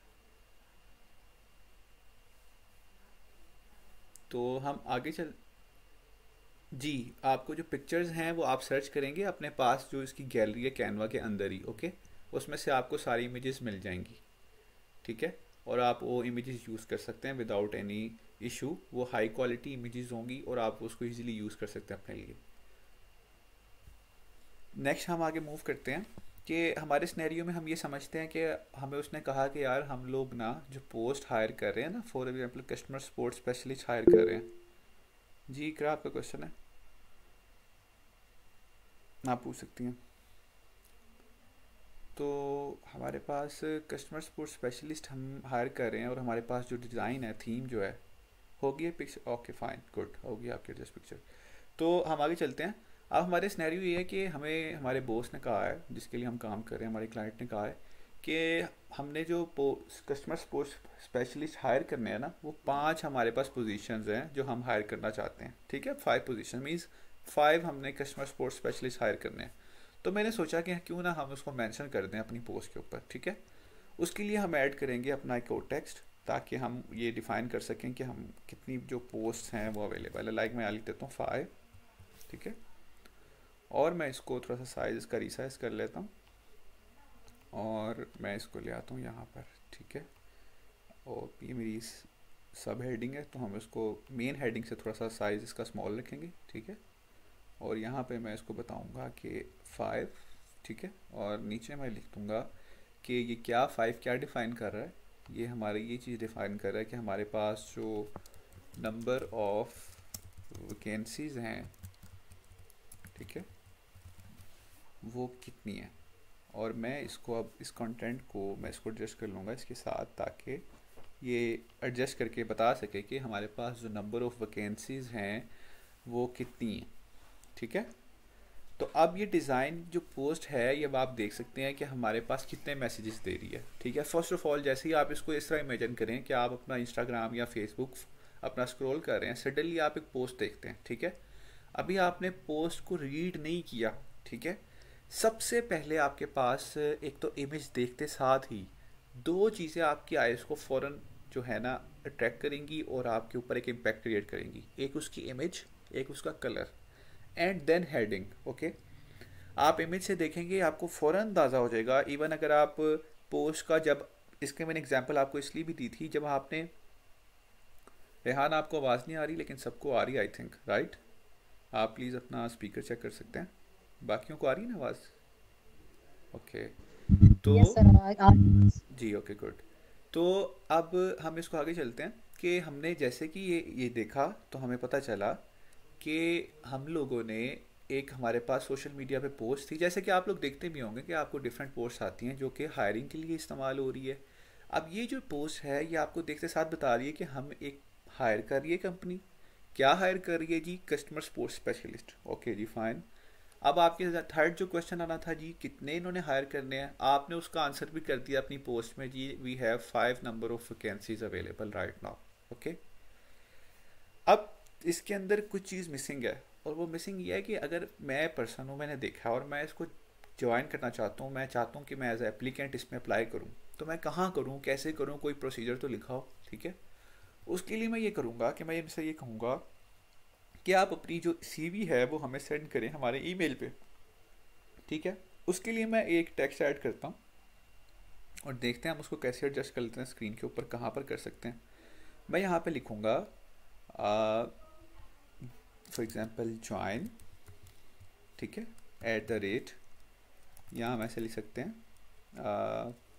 तो हम आगे चल जी, आपको जो पिक्चर्स हैं वो आप सर्च करेंगे अपने पास जो इसकी गैलरी है कैनवा के अंदर ही, ओके। उसमें से आपको सारी इमेजेस मिल जाएंगी, ठीक है। और आप वो इमेजेस यूज़ कर सकते हैं विदाउट एनी इशू, वो हाई क्वालिटी इमेजेस होंगी और आप उसको इजीली यूज़ कर सकते हैं अपने लिए। नेक्स्ट हम आगे मूव करते हैं कि हमारे सिनेरियो में हम ये समझते हैं कि हमें उसने कहा कि यार हम लोग ना जो पोस्ट हायर कर रहे हैं ना, for example customer support specialist hire कर रहे हैं। जी क्या आपका क्वेश्चन है, आप पूछ सकती हैं। तो हमारे पास कस्टमर सपोर्ट स्पेशलिस्ट हम हायर कर रहे हैं और हमारे पास जो डिज़ाइन है, थीम जो है, होगी है पिक्चर, ओके फाइन गुड, होगी आपकी एडजस्ट पिक्चर। तो हम आगे चलते हैं। अब हमारे सिनेरियो ये है कि हमें हमारे बॉस ने कहा है, जिसके लिए हम काम कर रहे हैं, हमारे क्लाइंट ने कहा है कि हमने जो कस्टमर सपोर्ट स्पेशलिस्ट हायर करने हैं ना, वो पांच हमारे पास पोजीशंस हैं जो हम हायर करना चाहते हैं, ठीक है। फाइव पोजीशन मीन्स फाइव हमने कस्टमर सपोर्ट स्पेशलिस्ट हायर करने हैं। तो मैंने सोचा कि क्यों ना हम उसको मेंशन कर दें अपनी पोस्ट के ऊपर, ठीक है। उसके लिए हम ऐड करेंगे अपना एक कोड टेक्स्ट ताकि हम ये डिफ़ाइन कर सकें कि हम कितनी जो पोस्ट हैं वो अवेलेबल है। लाइक मैं लिख देता हूँ फाइव, ठीक है। और मैं इसको थोड़ा सा साइज इसका रिसाइज कर लेता हूँ और मैं इसको ले आता हूँ यहाँ पर, ठीक है। और ये मेरी सब हेडिंग है तो हम इसको मेन हेडिंग से थोड़ा सा साइज़ इसका स्मॉल रखेंगे, ठीक है। और यहाँ पे मैं इसको बताऊँगा कि फाइव, ठीक है। और नीचे मैं लिख दूँगा कि ये क्या फाइव क्या डिफ़ाइन कर रहा है, ये हमारे ये चीज़ डिफ़ाइन कर रहा है कि हमारे पास जो नंबर ऑफ वैकेंसीज़ हैं, ठीक है, वो कितनी है। और मैं इसको अब इस कंटेंट को मैं इसको एडजस्ट कर लूँगा इसके साथ ताकि ये एडजस्ट करके बता सके कि हमारे पास जो नंबर ऑफ़ वैकेंसीज़ हैं वो कितनी हैं, ठीक है। तो अब ये डिज़ाइन जो पोस्ट है ये अब आप देख सकते हैं कि हमारे पास कितने मैसेजेस दे रही है, ठीक है। फर्स्ट ऑफ ऑल जैसे ही आप इसको इस तरह इमेजिन करें कि आप अपना इंस्टाग्राम या फेसबुक अपना स्क्रॉल कर रहे हैं, सडनली आप एक पोस्ट देखते हैं, ठीक है। अभी आपने पोस्ट को रीड नहीं किया, ठीक है। सबसे पहले आपके पास एक तो इमेज देखते साथ ही दो चीज़ें आपकी आइज़ को फ़ौरन जो है ना अट्रैक्ट करेंगी और आपके ऊपर एक इम्पैक्ट क्रिएट करेंगी। एक उसकी इमेज, एक उसका colour, and then heading, okay. आप इमेज से देखेंगे आपको फ़ौरन अंदाज़ा हो जाएगा। इवन अगर आप पोस्ट का, जब इसके मैंने एग्जांपल आपको इसलिए भी दी थी, जब आपने, रेहान आपको आवाज़ नहीं आ रही लेकिन सबको आ रही आई थिंक, राइट। आप प्लीज़ अपना स्पीकर चेक कर सकते हैं, बाकियों को आ रही है ना आवाज़, ओके। तो यस सर, आ जी ओके गुड। तो अब हम इसको आगे चलते हैं कि हमने जैसे कि ये ये देखा तो हमें पता चला कि हम लोगों ने एक, हमारे पास सोशल मीडिया पे पोस्ट थी, जैसे कि आप लोग देखते भी होंगे कि आपको डिफरेंट पोस्ट आती हैं जो कि हायरिंग के लिए इस्तेमाल हो रही है। अब ये जो पोस्ट है ये आपको देखते साथ बता रही है कि हम एक हायर कर रही है कंपनी, क्या हायर कर रही है जी, कस्टमर सपोर्ट स्पेशलिस्ट, ओके जी फाइन। अब आपके थर्ड जो क्वेश्चन आना था जी, कितने इन्होंने हायर करने हैं, आपने उसका आंसर भी कर दिया अपनी पोस्ट में जी, we have five number of vacancies available right now, okay. अब इसके अंदर कुछ चीज़ मिसिंग है और वो मिसिंग ये है कि अगर मैं पर्सन हूँ, मैंने देखा और मैं इसको ज्वाइन करना चाहता हूँ, मैं चाहता हूँ कि मैं एज एप्लीकेंट इसमें अप्लाई करूँ, तो मैं कहाँ करूँ, कैसे करूँ, कोई प्रोसीजर तो लिखा हो, ठीक है। उसके लिए मैं ये करूँगा कि मैं इनसे ये कहूँगा कि आप अपनी जो सीवी है वो हमें सेंड करें हमारे ईमेल पे, ठीक है। उसके लिए मैं एक टेक्स्ट ऐड करता हूँ और देखते हैं हम उसको कैसे एडजस्ट कर लेते हैं स्क्रीन के ऊपर, कहाँ पर कर सकते हैं। मैं यहाँ पे लिखूँगा फॉर एग्जांपल ज्वाइन, ठीक है, एट द रेट, यहाँ हम ऐसे लिख सकते हैं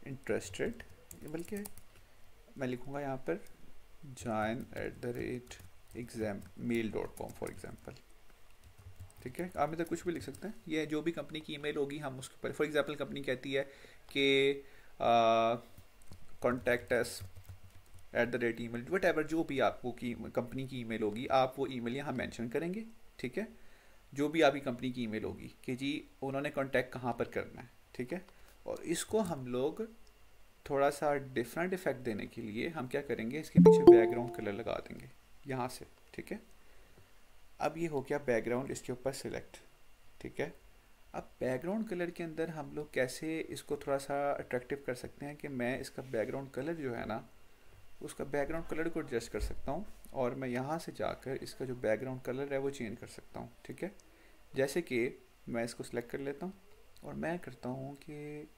इंटरेस्टेड, बल्कि मैं लिखूँगा यहाँ पर join at the rate exam mail dot com for example. ठीक है, आप इधर कुछ भी लिख सकते हैं, ये जो भी कंपनी की ईमेल होगी हम उसके ऊपर, फॉर एग्जांपल कंपनी कहती है कि contact us at the rate e mail, whatever जो भी आपको की कंपनी की ईमेल होगी आप वो ईमेल यहाँ मेंशन करेंगे। ठीक है, जो भी आपकी कंपनी की ईमेल होगी कि जी उन्होंने कॉन्टैक्ट कहाँ पर करना है। ठीक है, और इसको हम लोग थोड़ा सा डिफरेंट इफेक्ट देने के लिए हम क्या करेंगे, इसके पीछे बैकग्राउंड कलर लगा देंगे यहाँ से। ठीक है, अब ये हो गया बैकग्राउंड इसके ऊपर सिलेक्ट। ठीक है, अब बैकग्राउंड कलर के अंदर हम लोग कैसे इसको थोड़ा सा अट्रैक्टिव कर सकते हैं कि मैं इसका बैकग्राउंड कलर जो है ना, उसका बैकग्राउंड कलर को एडजस्ट कर सकता हूँ और मैं यहाँ से जाकर इसका जो बैकग्राउंड कलर है वो चेंज कर सकता हूँ। ठीक है, जैसे कि मैं इसको सिलेक्ट कर लेता हूँ और मैं करता हूँ कि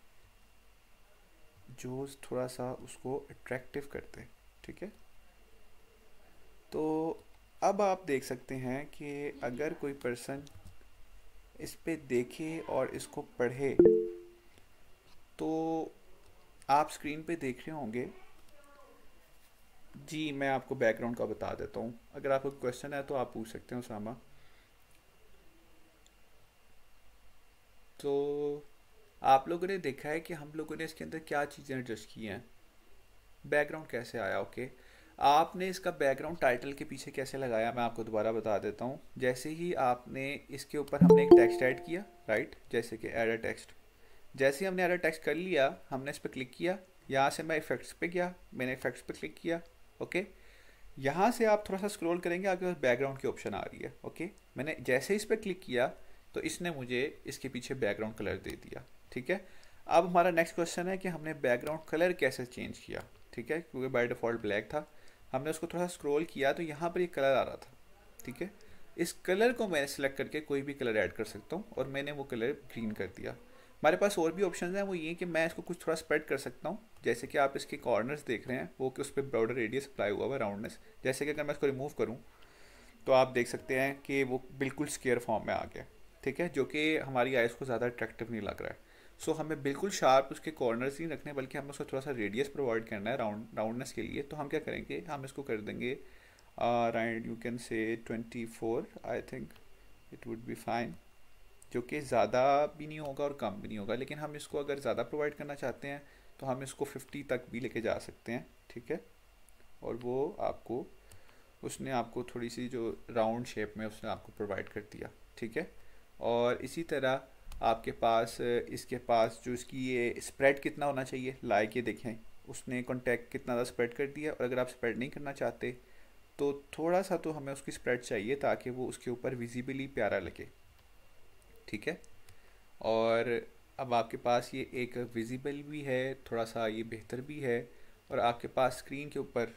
जो थोड़ा सा उसको अट्रैक्टिव करते। ठीक है, तो अब आप देख सकते हैं कि अगर कोई पर्सन इस पे देखे और इसको पढ़े तो आप स्क्रीन पे देख रहे होंगे। जी मैं आपको बैकग्राउंड का बता देता हूँ, अगर आपको क्वेश्चन है तो आप पूछ सकते हैं उसामा। तो आप लोगों ने देखा है कि हम लोगों ने इसके अंदर क्या चीज़ें एडजस्ट की हैं, बैकग्राउंड कैसे आया। ओके, आपने इसका बैकग्राउंड टाइटल के पीछे कैसे लगाया मैं आपको दोबारा बता देता हूँ। जैसे ही आपने इसके ऊपर हमने एक टेक्स्ट ऐड किया, राइट, जैसे कि एड टेक्स्ट, जैसे ही हमने एड टेक्स्ट कर लिया हमने इस पर क्लिक किया, यहाँ से मैं इफेक्ट्स पे गया, मैंने इफेक्ट्स पे क्लिक किया। ओके, यहाँ से आप थोड़ा सा स्क्रॉल करेंगे आपके पास बैकग्राउंड की ऑप्शन आ रही है। ओके, मैंने जैसे इस पर क्लिक किया तो इसने मुझे इसके पीछे बैकग्राउंड कलर दे दिया। ठीक है, अब हमारा नेक्स्ट क्वेश्चन है कि हमने बैकग्राउंड कलर कैसे चेंज किया। ठीक है, क्योंकि बाय डिफ़ॉल्ट ब्लैक था, हमने उसको थोड़ा स्क्रॉल किया तो यहाँ पर ये कलर आ रहा था। ठीक है, इस कलर को मैं सिलेक्ट करके कोई भी कलर ऐड कर सकता हूँ और मैंने वो कलर ग्रीन कर दिया। हमारे पास और भी ऑप्शन हैं, वो ये कि मैं इसको कुछ थोड़ा स्प्रेड कर सकता हूँ, जैसे कि आप इसके कॉर्नर्स देख रहे हैं वो कि उस पर बॉर्डर रेडियस अप्लाई हुआ हुआ राउंडनेस। जैसे कि अगर मैं इसको रिमूव करूँ तो आप देख सकते हैं कि वो बिल्कुल स्क्वायर फॉर्म में आ गया। ठीक है, जो कि हमारी आइज़ को ज़्यादा अट्रैक्टिव नहीं लग रहा है। सो so, हमें बिल्कुल शार्प उसके कॉर्नर्स नहीं रखने, बल्कि हमें उसको थोड़ा सा रेडियस प्रोवाइड करना है राउंड राउंडनेस के लिए। तो हम क्या करेंगे, हम इसको कर देंगे right, you can say twenty four, I think it would be fine, जो कि ज़्यादा भी नहीं होगा और कम भी नहीं होगा। लेकिन हम इसको अगर ज़्यादा प्रोवाइड करना चाहते हैं तो हम इसको फिफ्टी तक भी लेके जा सकते हैं। ठीक है, और वो आपको उसने आपको थोड़ी सी जो राउंड शेप में उसने आपको प्रोवाइड कर दिया। ठीक है, और इसी तरह आपके पास इसके पास जो इसकी ये स्प्रेड कितना होना चाहिए, लाइक ये देखें उसने कॉन्टैक्ट कितना ज़्यादा स्प्रेड कर दिया। और अगर आप स्प्रेड नहीं करना चाहते तो थोड़ा सा तो हमें उसकी स्प्रेड चाहिए ताकि वो उसके ऊपर विजिबली प्यारा लगे। ठीक है, और अब आपके पास ये एक विजिबल भी है, थोड़ा सा ये बेहतर भी है। और आपके पास स्क्रीन के ऊपर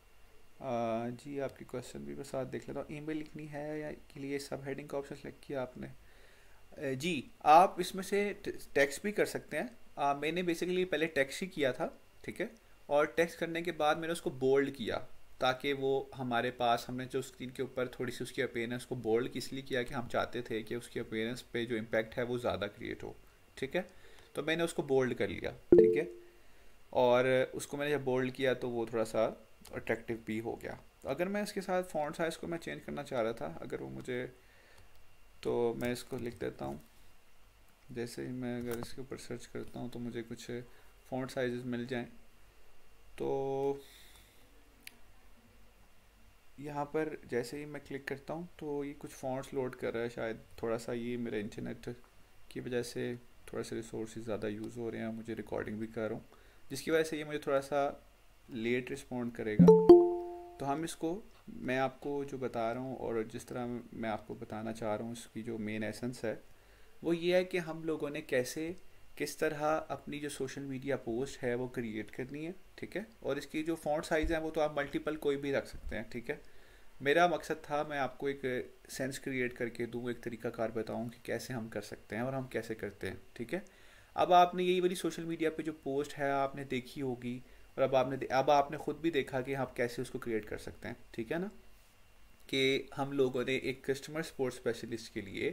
आ, जी आपकी क्वेश्चन भी बस साथ देख लेता हूँ, ईमेल लिखनी है या के लिए सब हेडिंग का ऑप्शन सेलेक्ट किया आपने। अ, जी आप इसमें से टेक्स्ट भी कर सकते हैं। आ, मैंने बेसिकली पहले टेक्स्ट ही किया था। ठीक है, और टेक्स्ट करने के बाद मैंने उसको बोल्ड किया ताकि वो हमारे पास, हमने जो स्क्रीन के ऊपर थोड़ी सी उसकी अपीयरेंस को बोल्ड इसलिए किया कि हम चाहते थे कि उसकी अपीयरेंस पे जो इम्पैक्ट है वो ज़्यादा क्रिएट हो। ठीक है, तो मैंने उसको बोल्ड कर लिया। ठीक है, और उसको मैंने जब बोल्ड किया तो वो थोड़ा सा अट्रैक्टिव भी हो गया। तो अगर मैं इसके साथ फ़ॉन्ट साइज़ को मैं चेंज करना चाह रहा था, अगर वो मुझे, तो मैं इसको लिख देता हूँ। जैसे ही मैं अगर इसके ऊपर सर्च करता हूँ तो मुझे कुछ फ़ॉन्ट साइज़ मिल जाएं, तो यहाँ पर जैसे ही मैं क्लिक करता हूँ तो ये कुछ फ़ॉन्ट्स लोड कर रहा है। शायद थोड़ा सा ये मेरे इंटरनेट की वजह से थोड़ा सा रिसोर्सेज ज़्यादा यूज़ हो रहे हैं, मुझे रिकॉर्डिंग भी कर रहा हूँ, जिसकी वजह से ये मुझे थोड़ा सा लेट रिस्पॉन्ड करेगा। तो हम इसको, मैं आपको जो बता रहा हूँ और जिस तरह मैं आपको बताना चाह रहा हूँ, इसकी जो मेन एसेंस है वो ये है कि हम लोगों ने कैसे, किस तरह अपनी जो सोशल मीडिया पोस्ट है वो क्रिएट करनी है। ठीक है, और इसकी जो फ़ॉन्ट साइज़ है वो तो आप मल्टीपल कोई भी रख सकते हैं। ठीक है, मेरा मकसद था मैं आपको एक सेंस क्रिएट करके दूँ, एक तरीकाकार बताऊँ कि कैसे हम कर सकते हैं और हम कैसे करते हैं। ठीक है, अब आपने यही वाली सोशल मीडिया पे जो पोस्ट है आपने देखी होगी, और अब आपने अब आपने ख़ुद भी देखा कि आप कैसे उसको क्रिएट कर सकते हैं। ठीक है ना, कि हम लोगों ने एक कस्टमर सपोर्ट स्पेशलिस्ट के लिए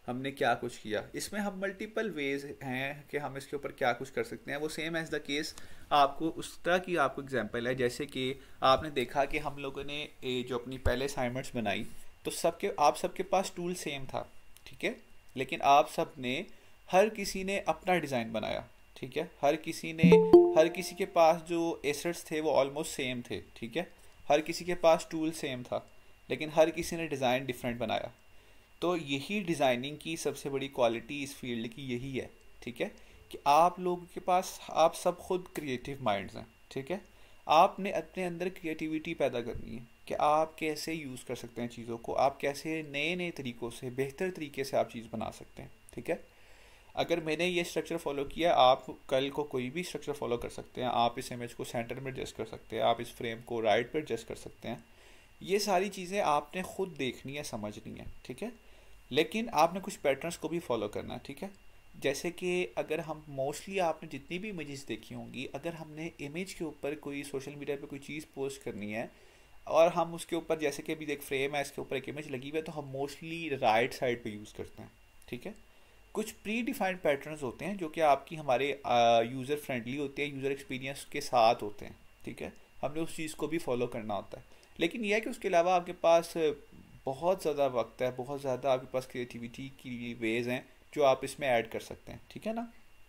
हमने क्या कुछ किया। इसमें हम मल्टीपल वेज हैं कि हम इसके ऊपर क्या कुछ कर सकते हैं। वो सेम एज द केस आपको उस तरह की आपको एग्जांपल है, जैसे कि आपने देखा कि हम लोगों ने ये जो अपनी पहले असाइनमेंट्स बनाई, तो सबके आप सबके पास टूल सेम था, ठीक है, लेकिन आप सब ने, हर किसी ने अपना डिज़ाइन बनाया, ठीक है, हर किसी ने, हर किसी के पास जो एसेट्स थे वो ऑलमोस्ट सेम थे, ठीक है, हर किसी के पास टूल सेम था, लेकिन हर किसी ने डिज़ाइन डिफरेंट बनाया। तो यही डिज़ाइनिंग की सबसे बड़ी क्वालिटी इस फील्ड की यही है, ठीक है, कि आप लोगों के पास, आप सब खुद क्रिएटिव माइंड्स हैं, ठीक है, आपने अपने अंदर क्रिएटिविटी पैदा करनी है कि आप कैसे यूज़ कर सकते हैं चीज़ों को, आप कैसे नए नए तरीक़ों से, बेहतर तरीके से आप चीज़ बना सकते हैं, ठीक है। अगर मैंने ये स्ट्रक्चर फॉलो किया, आप कल को कोई भी स्ट्रक्चर फॉलो कर सकते हैं। आप इस इमेज को सेंटर में एडजस्ट कर सकते हैं, आप इस फ्रेम को राइट पर एडजस्ट कर सकते हैं। ये सारी चीज़ें आपने खुद देखनी है, समझनी है, ठीक है, लेकिन आपने कुछ पैटर्न्स को भी फॉलो करना है, ठीक है। जैसे कि अगर हम मोस्टली, आपने जितनी भी इमेजेस देखी होंगी, अगर हमने इमेज के ऊपर कोई सोशल मीडिया पे कोई चीज़ पोस्ट करनी है और हम उसके ऊपर, जैसे कि अभी एक फ्रेम है, इसके ऊपर एक इमेज लगी हुई है, तो हम मोस्टली राइट साइड पे यूज़ करते हैं, ठीक है। कुछ प्री डिफाइंड पैटर्न्स होते हैं जो कि आपकी हमारे यूज़र फ्रेंडली होते हैं, यूज़र एक्सपीरियंस के साथ होते हैं, ठीक है, हमने उस चीज़ को भी फॉलो करना होता है। लेकिन यह है कि उसके अलावा आपके पास बहुत ज़्यादा वक्त है, बहुत ज़्यादा आपके पास क्रिएटिविटी की वेज हैं जो आप इसमें ऐड कर सकते हैं, ठीक है ना।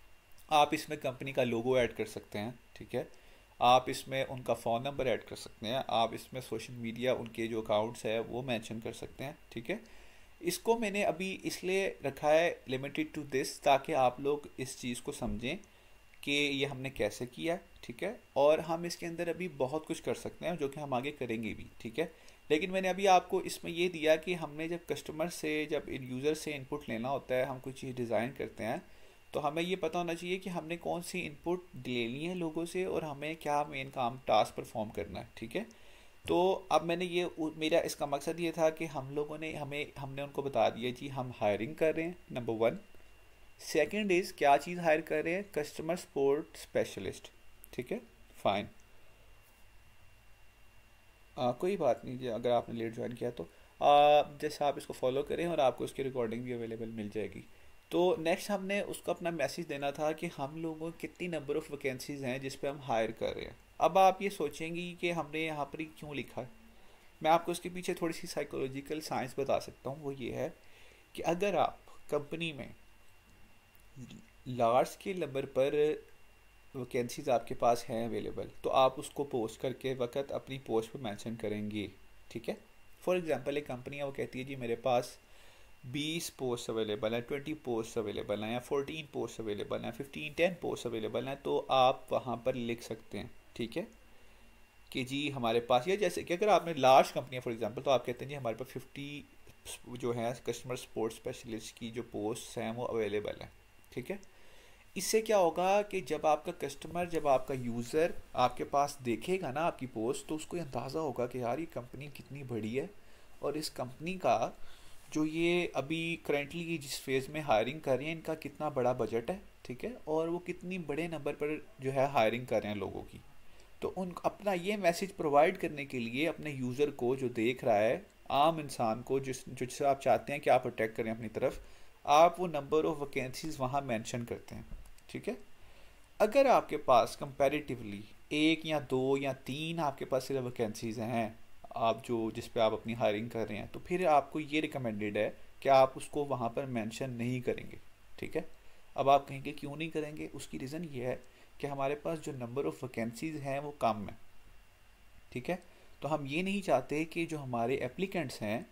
आप इसमें कंपनी का लोगो ऐड कर सकते हैं, ठीक है, आप इसमें उनका फ़ोन नंबर ऐड कर सकते हैं, आप इसमें सोशल मीडिया, उनके जो अकाउंट्स है वो मेंशन कर सकते हैं, ठीक है। इसको मैंने अभी इसलिए रखा है लिमिटेड टू दिस, ताकि आप लोग इस चीज़ को समझें कि ये हमने कैसे किया, ठीक है, और हम इसके अंदर अभी बहुत कुछ कर सकते हैं जो कि हम आगे करेंगे भी, ठीक है। लेकिन मैंने अभी आपको इसमें ये दिया कि हमने जब कस्टमर से, जब इन यूज़र से इनपुट लेना होता है, हम कोई चीज़ डिज़ाइन करते हैं, तो हमें ये पता होना चाहिए कि हमने कौन सी इनपुट लेनी है लोगों से और हमें क्या मेन काम, टास्क परफॉर्म करना है, ठीक है। तो अब मैंने ये, मेरा इसका मकसद ये था कि हम लोगों ने, हमें हमने उनको बता दिया जी हम हायरिंग कर रहे हैं, नंबर वन। सेकंड इज़ क्या चीज़ हायर कर रहे हैं, कस्टमर सपोर्ट स्पेशलिस्ट, ठीक है, फाइन। कोई बात नहीं जी, अगर आपने लेट ज्वाइन किया तो आ, जैसे आप इसको फॉलो करें और आपको इसकी रिकॉर्डिंग भी अवेलेबल मिल जाएगी। तो नेक्स्ट हमने उसको अपना मैसेज देना था कि हम लोगों कितनी नंबर ऑफ़ वैकेंसीज़ हैं जिस पे हम हायर कर रहे हैं। अब आप ये सोचेंगी कि हमने यहाँ पर क्यों लिखा है। मैं आपको उसके पीछे थोड़ी सी साइकोलॉजिकल साइंस बता सकता हूँ। वो ये है कि अगर आप कंपनी में लार्ज स्केल नंबर पर वैकेंसीज आपके पास हैं अवेलेबल, तो आप उसको पोस्ट करके वक्त अपनी पोस्ट पर मेंशन करेंगे, ठीक है। फॉर एग्जांपल एक कंपनी है, वो कहती है जी मेरे पास बीस पोस्ट अवेलेबल हैं, ट्वेंटी पोस्ट अवेलेबल हैं, या फोर्टीन पोस्ट अवेलेबल हैं, फिफ्टीन टेन पोस्ट अवेलेबल हैं, तो आप वहाँ पर लिख सकते हैं, ठीक है, कि जी हमारे पास, या जैसे कि अगर आपने लार्ज कंपनी है फॉर एग्जांपल, तो आप कहते हैं जी हमारे पास फिफ्टी जो है कस्टमर सपोर्ट स्पेशलिस्ट की जो पोस्ट हैं वो अवेलेबल हैं, ठीक है। इससे क्या होगा कि जब आपका कस्टमर, जब आपका यूज़र आपके पास देखेगा ना आपकी पोस्ट, तो उसको अंदाज़ा होगा कि यार ये कंपनी कितनी बड़ी है और इस कंपनी का जो ये अभी करेंटली जिस फेज़ में हायरिंग कर रही है, इनका कितना बड़ा बजट है, ठीक है, और वो कितनी बड़े नंबर पर जो है हायरिंग कर रहे हैं लोगों की। तो उन अपना ये मैसेज प्रोवाइड करने के लिए अपने यूज़र को, जो देख रहा है, आम इंसान को, जिस जिससे आप चाहते हैं कि आप अटैक करें अपनी तरफ, आप वो नंबर ऑफ़ वैकेंसीज़ वहाँ मेंशन करते हैं, ठीक है। अगर आपके पास कंपैरेटिवली एक या दो या तीन आपके पास सिर्फ वैकेंसीज़ हैं, आप जो जिस पे आप अपनी हायरिंग कर रहे हैं, तो फिर आपको ये रिकमेंडेड है कि आप उसको वहाँ पर मेंशन नहीं करेंगे, ठीक है। अब आप कहेंगे क्यों नहीं करेंगे, उसकी रीज़न ये है कि हमारे पास जो नंबर ऑफ़ वैकेंसीज़ हैं वो कम है, ठीक है। तो हम ये नहीं चाहते कि जो हमारे एप्लीकेंट्स हैं,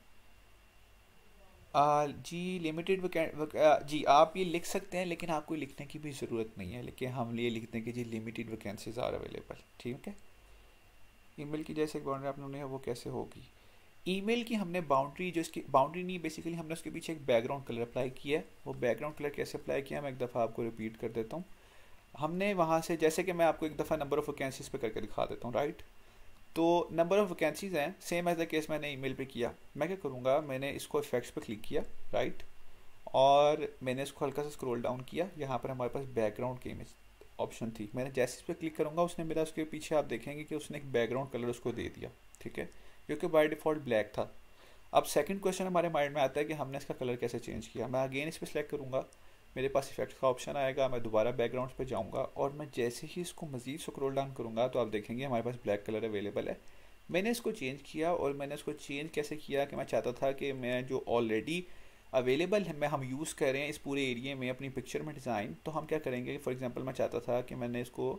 आ, जी लिमिटेड जी आप ये लिख सकते हैं, लेकिन आपको लिखने की भी ज़रूरत नहीं है, लेकिन हम ये लिखते हैं कि जी लिमिटेड वैकेंसीज आर अवेलेबल, ठीक है। ईमेल की जैसे बाउंड्री आपने वो कैसे होगी, ईमेल की हमने बाउंड्री, जो इसकी बाउंड्री नहीं, बेसिकली हमने उसके पीछे एक बैकग्राउंड कलर अप्लाई किया है। वो बैकग्राउंड कलर कैसे अप्लाई किया, मैं एक दफ़ा आपको रिपीट कर देता हूँ। हमने वहाँ से, जैसे कि मैं आपको एक दफ़ा नंबर ऑफ़ वैकेंसीज पे करके दिखा देता हूँ, राइट। तो नंबर ऑफ़ वैकेंसीज़ हैं, सेम एज द केस मैंने ईमेल पे किया। मैं क्या करूँगा, मैंने इसको इफेक्ट्स पे क्लिक किया, राइट, और मैंने इसको हल्का सा स्क्रॉल डाउन किया। यहाँ पर हमारे पास बैकग्राउंड की इमेज ऑप्शन थी, मैंने जैसे इस पर क्लिक करूँगा उसने मेरा, उसके पीछे आप देखेंगे कि उसने एक बैकग्राउंड कलर उसको दे दिया, ठीक है, जो कि बाय डिफ़ॉल्ट ब्लैक था। अब सेकंड क्वेश्चन हमारे माइंड में आता है कि हमने इसका कलर कैसे चेंज किया। मैं अगेन इस पर सिलेक्ट करूँगा, मेरे पास इफेक्ट का ऑप्शन आएगा, मैं दोबारा बैकग्राउंड पे जाऊँगा और मैं जैसे ही इसको मज़ीद स्क्रॉल डाउन करूँगा तो आप देखेंगे हमारे पास ब्लैक कलर अवेलेबल है। मैंने इसको चेंज किया, और मैंने इसको चेंज कैसे किया कि मैं चाहता था कि मैं जो ऑलरेडी अवेलेबल है, मैं हम यूज़ कर रहे हैं इस पूरे एरिया में अपनी पिक्चर में डिज़ाइन, तो हम क्या करेंगे, फॉर एग्जांपल मैं चाहता था कि मैंने इसको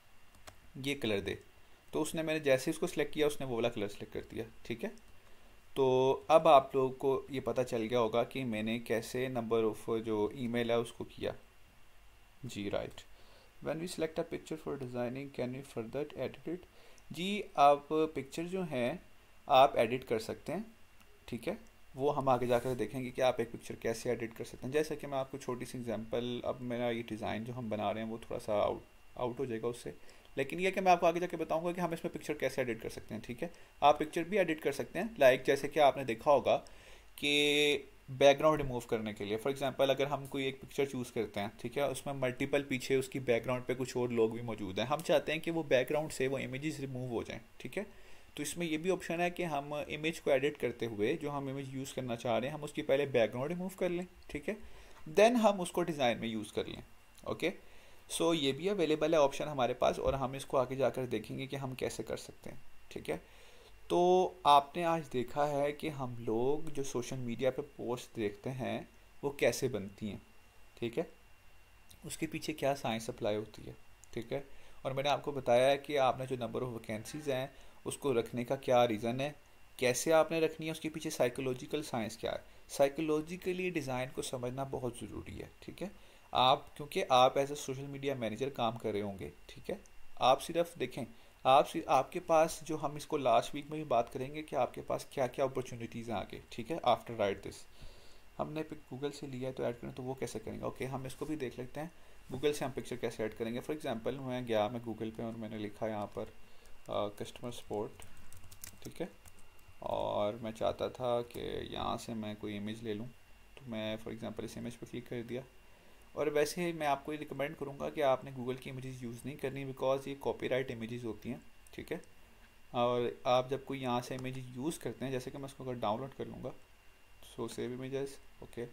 ये कलर दे, तो उसने, मैंने जैसे ही उसको सिलेक्ट किया उसने वो वाला कलर सेलेक्ट कर दिया। ठीक है, तो अब आप लोगों को ये पता चल गया होगा कि मैंने कैसे नंबर ऑफ जो ईमेल है उसको किया। जी right. When we select a picture for designing can we further edit it. जी, आप पिक्चर जो हैं आप एडिट कर सकते हैं। ठीक है, वो हम आगे जाकर देखेंगे कि आप एक पिक्चर कैसे एडिट कर सकते हैं। जैसे कि मैं आपको छोटी सी एग्जांपल, अब मेरा ये डिज़ाइन जो हम बना रहे हैं वो थोड़ा सा आउट आउट हो जाएगा उससे, लेकिन ये कि मैं आपको आगे जाके बताऊंगा कि हम इसमें पिक्चर कैसे एडिट कर सकते हैं। ठीक है, आप पिक्चर भी एडिट कर सकते हैं, लाइक जैसे कि आपने देखा होगा कि बैकग्राउंड रिमूव करने के लिए, फॉर एग्जांपल अगर हम कोई एक पिक्चर चूज़ करते हैं, ठीक है, उसमें मल्टीपल पीछे उसकी बैकग्राउंड पे कुछ और लोग भी मौजूद हैं, हम चाहते हैं कि वो बैकग्राउंड से वो इमेजेस रिमूव हो जाएं। ठीक है, तो इसमें ये भी ऑप्शन है कि हम इमेज को एडिट करते हुए जो हम इमेज यूज़ करना चाह रहे हैं हम उसकी पहले बैकग्राउंड रिमूव कर लें। ठीक है, देन हम उसको डिज़ाइन में यूज़ कर लें। ओके, सो ये भी अवेलेबल है ऑप्शन हमारे पास, और हम इसको आगे जाकर देखेंगे कि हम कैसे कर सकते हैं। ठीक है, तो आपने आज देखा है कि हम लोग जो सोशल मीडिया पे पोस्ट देखते हैं वो कैसे बनती हैं। ठीक है, उसके पीछे क्या साइंस अप्लाई होती है। ठीक है, और मैंने आपको बताया है कि आपने जो नंबर ऑफ़ वैकेंसीज़ हैं उसको रखने का क्या रीज़न है, कैसे आपने रखनी है, उसके पीछे साइकोलॉजिकल साइंस क्या है। साइकोलॉजिकली डिज़ाइन को समझना बहुत ज़रूरी है। ठीक है, आप, क्योंकि आप as a social media manager काम कर रहे होंगे। ठीक है, आप सिर्फ देखें, आप सिर्फ आपके पास जो, हम इसको लास्ट वीक में भी बात करेंगे कि आपके पास क्या क्या अपॉर्चुनिटीज़ हैं आगे। ठीक है, आफ्टर राइट दिस, हमने पिक गूगल से लिया है तो ऐड करें, तो वो कैसे करेंगे। ओके, हम इसको भी देख लेते हैं, गूगल से हम पिक्चर कैसे ऐड करेंगे। फॉर एग्जांपल मैं गया, मैं गूगल पे, और मैंने लिखा यहाँ पर कस्टमर सपोर्ट। ठीक है, और मैं चाहता था कि यहाँ से मैं कोई इमेज ले लूँ, तो मैं फॉर एग्जांपल इस इमेज पर क्लिक कर दिया। और वैसे ही मैं आपको ये रिकमेंड करूँगा कि आपने गूगल की इमेजेस यूज़ नहीं करनी, बिकॉज ये कॉपीराइट इमेजेस होती हैं। ठीक है, और आप जब कोई यहाँ से इमेज यूज़ करते हैं, जैसे कि मैं इसको अगर डाउनलोड कर लूँगा, सो सेव इमेजेस। ओके,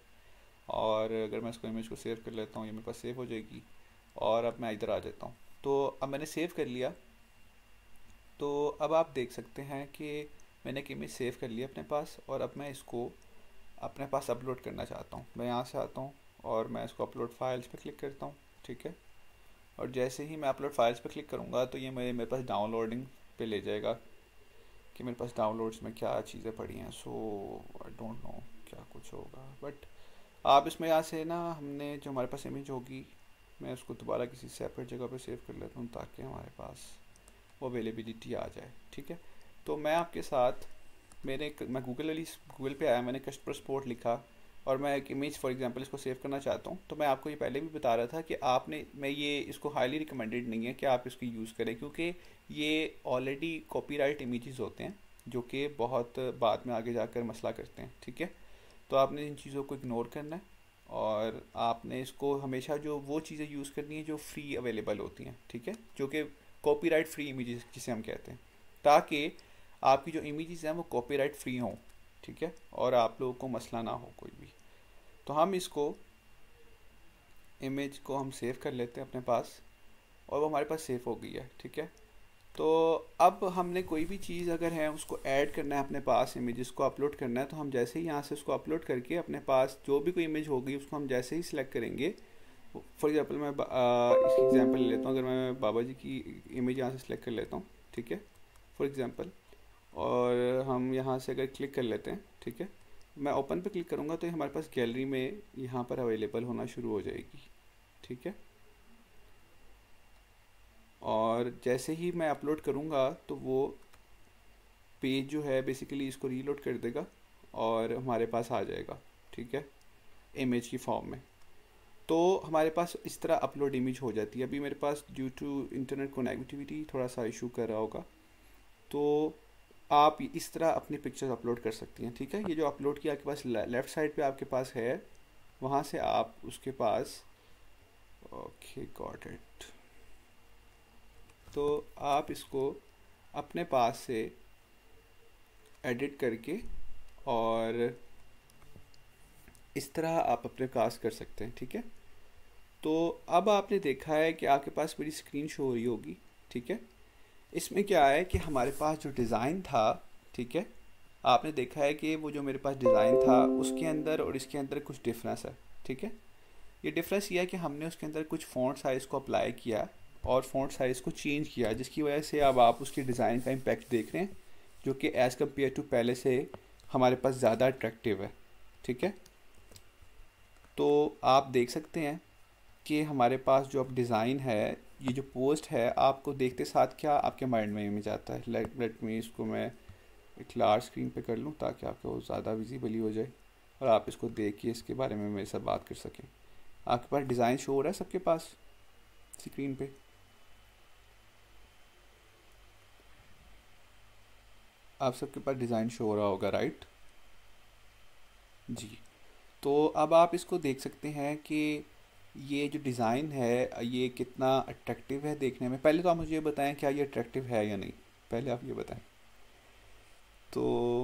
और अगर मैं इसको इमेज को सेव कर लेता हूँ, ये मेरे पास सेव हो जाएगी, और अब मैं इधर आ जाता हूँ, तो अब मैंने सेव कर लिया। तो अब आप देख सकते हैं कि मैंने एक इमेज सेव कर लिया अपने पास, और अब मैं इसको अपने पास अपलोड करना चाहता हूँ। मैं यहाँ से आता हूँ और मैं इसको अपलोड फाइल्स पे क्लिक करता हूँ। ठीक है, और जैसे ही मैं अपलोड फाइल्स पे क्लिक करूँगा तो ये मेरे मेरे पास डाउनलोडिंग पे ले जाएगा कि मेरे पास डाउनलोड्स में क्या चीज़ें पड़ी हैं। सो आई डोंट नो क्या कुछ होगा, बट आप इसमें यहाँ से ना, हमने जो हमारे पास इमेज होगी, मैं उसको दोबारा किसी सेपरेट जगह पे सेव कर लेता हूँ ताकि हमारे पास वो अवेलेबिलिटी आ जाए। ठीक है, तो मैं आपके साथ, मेरे मैं गूगल वाली गूगल पे आया, मैंने कस्टमर सपोर्ट लिखा, और मैं एक इमेज फॉर एग्जांपल इसको सेव करना चाहता हूँ। तो मैं आपको ये पहले भी बता रहा था कि आपने, मैं ये इसको हाईली रिकमेंडेड नहीं है कि आप इसको यूज़ करें, क्योंकि ये ऑलरेडी कॉपीराइट इमेजेस होते हैं जो कि बहुत बाद में आगे जाकर मसला करते हैं। ठीक है, तो आपने इन चीज़ों को इग्नोर करना है, और आपने इसको हमेशा जो वो चीज़ें यूज़ करनी है जो फ्री अवेलेबल होती हैं। ठीक है, जो कि कॉपीराइट फ्री इमेजेस जिसे हम कहते हैं, ताकि आपकी जो इमेजेस हैं वो कॉपीराइट फ्री हों। ठीक है, और आप लोगों को मसला ना हो कोई भी। तो हम इसको, इमेज को हम सेव कर लेते हैं अपने पास, और वो हमारे पास सेव हो गई है। ठीक है, तो अब हमने कोई भी चीज़ अगर है उसको ऐड करना है अपने पास, इमेजेस को अपलोड करना है, तो हम जैसे ही यहाँ से उसको अपलोड करके अपने पास जो भी कोई इमेज होगी उसको हम जैसे ही सिलेक्ट करेंगे, फॉर एग्जांपल मैं आ, इसकी एग्जांपल ले लेता हूँ। अगर मैं बाबा जी की इमेज यहाँ से सिलेक्ट कर लेता हूँ, ठीक है, फॉर एग्जांपल, और हम यहाँ से अगर क्लिक कर लेते हैं, ठीक है, मैं ओपन पे क्लिक करूँगा तो ये हमारे पास गैलरी में यहाँ पर अवेलेबल होना शुरू हो जाएगी। ठीक है, और जैसे ही मैं अपलोड करूँगा तो वो पेज जो है बेसिकली इसको रीलोड कर देगा और हमारे पास आ जाएगा। ठीक है, इमेज की फॉर्म में। तो हमारे पास इस तरह अपलोड इमेज हो जाती है। अभी मेरे पास ड्यू टू इंटरनेट कनेक्टिविटी थोड़ा सा इशू कर रहा होगा, तो आप इस तरह अपनी पिक्चर्स अपलोड कर सकती हैं। ठीक है, ये जो अपलोड किया आपके पास लेफ़्ट साइड पे आपके पास है, वहाँ से आप उसके पास, ओके गॉट इट, तो आप इसको अपने पास से एडिट करके और इस तरह आप अपने कास्ट कर सकते हैं, ठीक है। तो अब आपने देखा है कि आपके पास मेरी स्क्रीन शो हो रही होगी, ठीक है। इसमें क्या है कि हमारे पास जो डिज़ाइन था, ठीक है, आपने देखा है कि वो जो मेरे पास डिज़ाइन था उसके अंदर और इसके अंदर कुछ डिफरेंस है, ठीक है। ये डिफरेंस ये है कि हमने उसके अंदर कुछ फ़ॉन्ट साइज़ को अप्लाई किया और फ़ॉन्ट साइज़ को चेंज किया, जिसकी वजह से अब आप उसकी डिज़ाइन का इम्पैक्ट देख रहे हैं, जो कि एज़ कम्पेयर टू पहले से हमारे पास ज़्यादा अट्रैक्टिव है, ठीक है। तो आप देख सकते हैं कि हमारे पास जो अब डिज़ाइन है, ये जो पोस्ट है, आपको देखते साथ क्या आपके माइंड में इमेज आता है। लेट लेट मी इसको मैं एक लार्ज स्क्रीन पे कर लूँ ताकि आपको वो ज़्यादा विजिबली हो जाए और आप इसको देख के इसके बारे में मेरे साथ बात कर सकें। आपके पास डिज़ाइन शो हो रहा है सबके पास स्क्रीन पे? आप सबके पास डिज़ाइन शो हो रहा होगा, राइट जी। तो अब आप इसको देख सकते हैं कि ये जो डिज़ाइन है ये कितना अट्रैक्टिव है देखने में। पहले तो आप मुझे ये बताएं क्या ये अट्रैक्टिव है या नहीं, पहले आप ये बताएं। तो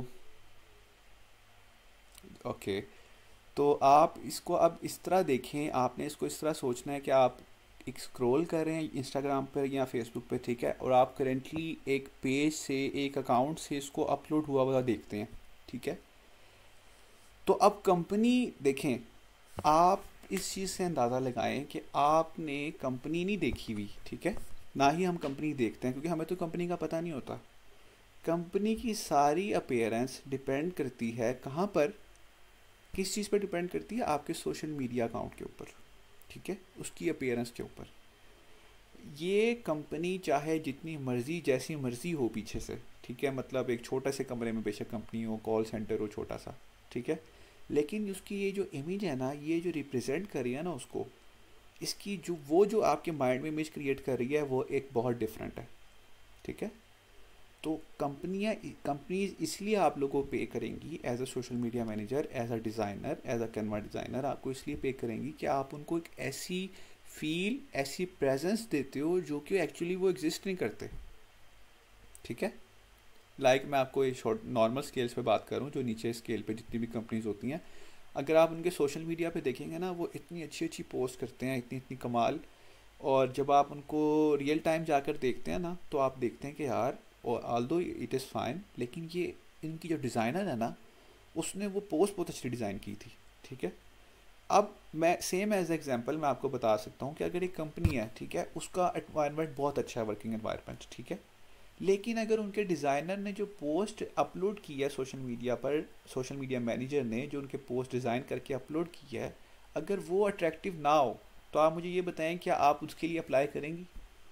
ओके, तो आप इसको अब इस तरह देखें, आपने इसको इस तरह सोचना है कि आप एक स्क्रॉल कर रहे हैं इंस्टाग्राम पर या फेसबुक पे, ठीक है, और आप करेंटली एक पेज से, एक अकाउंट से इसको अपलोड हुआ हुआ देखते हैं, ठीक है। तो अब कंपनी देखें, आप इस चीज़ से अंदाज़ा लगाएं कि आपने कंपनी नहीं देखी हुई, ठीक है, ना ही हम कंपनी देखते हैं क्योंकि हमें तो कंपनी का पता नहीं होता। कंपनी की सारी अपीयरेंस डिपेंड करती है कहाँ पर, किस चीज़ पर डिपेंड करती है, आपके सोशल मीडिया अकाउंट के ऊपर, ठीक है, उसकी अपीयरेंस के ऊपर। ये कंपनी चाहे जितनी मर्जी जैसी मर्जी हो पीछे से, ठीक है, मतलब एक छोटे से कमरे में बेशक कंपनी हो, कॉल सेंटर हो छोटा सा, ठीक है, लेकिन उसकी ये जो इमेज है ना, ये जो रिप्रेजेंट कर रही है ना उसको, इसकी जो वो जो आपके माइंड में इमेज क्रिएट कर रही है वो एक बहुत डिफरेंट है, ठीक है। तो कंपनियाँ कंपनीज इसलिए आप लोगों को पे करेंगी as a social media manager, as a designer, as a Canva designer, आपको इसलिए पे करेंगी कि आप उनको एक ऐसी फील, ऐसी प्रेजेंस देते हो जो कि एक्चुअली वो एग्जिस्ट नहीं करते, ठीक है। लाइक like मैं आपको ये शॉर्ट नॉर्मल स्केल्स पे बात करूँ, जो नीचे स्केल पे जितनी भी कंपनीज होती हैं, अगर आप उनके सोशल मीडिया पे देखेंगे ना, वो इतनी अच्छी अच्छी पोस्ट करते हैं, इतनी इतनी कमाल, और जब आप उनको रियल टाइम जाकर देखते हैं ना, तो आप देखते हैं कि यार, और ऑल दो इट इज़ फाइन, लेकिन ये इनकी जो डिज़ाइनर है ना, उसने वो पोस्ट बहुत अच्छी डिज़ाइन की थी, ठीक है। अब मैं सेम एज एग्जांपल मैं आपको बता सकता हूँ कि अगर एक कंपनी है, ठीक है, उसका एनवायरनमेंट बहुत अच्छा है, वर्किंग एनवायरनमेंट, ठीक है, लेकिन अगर उनके डिज़ाइनर ने जो पोस्ट अपलोड की है सोशल मीडिया पर, सोशल मीडिया मैनेजर ने जो उनके पोस्ट डिज़ाइन करके अपलोड की है, अगर वो अट्रैक्टिव ना हो, तो आप मुझे ये बताएं क्या आप उसके लिए अप्लाई करेंगी?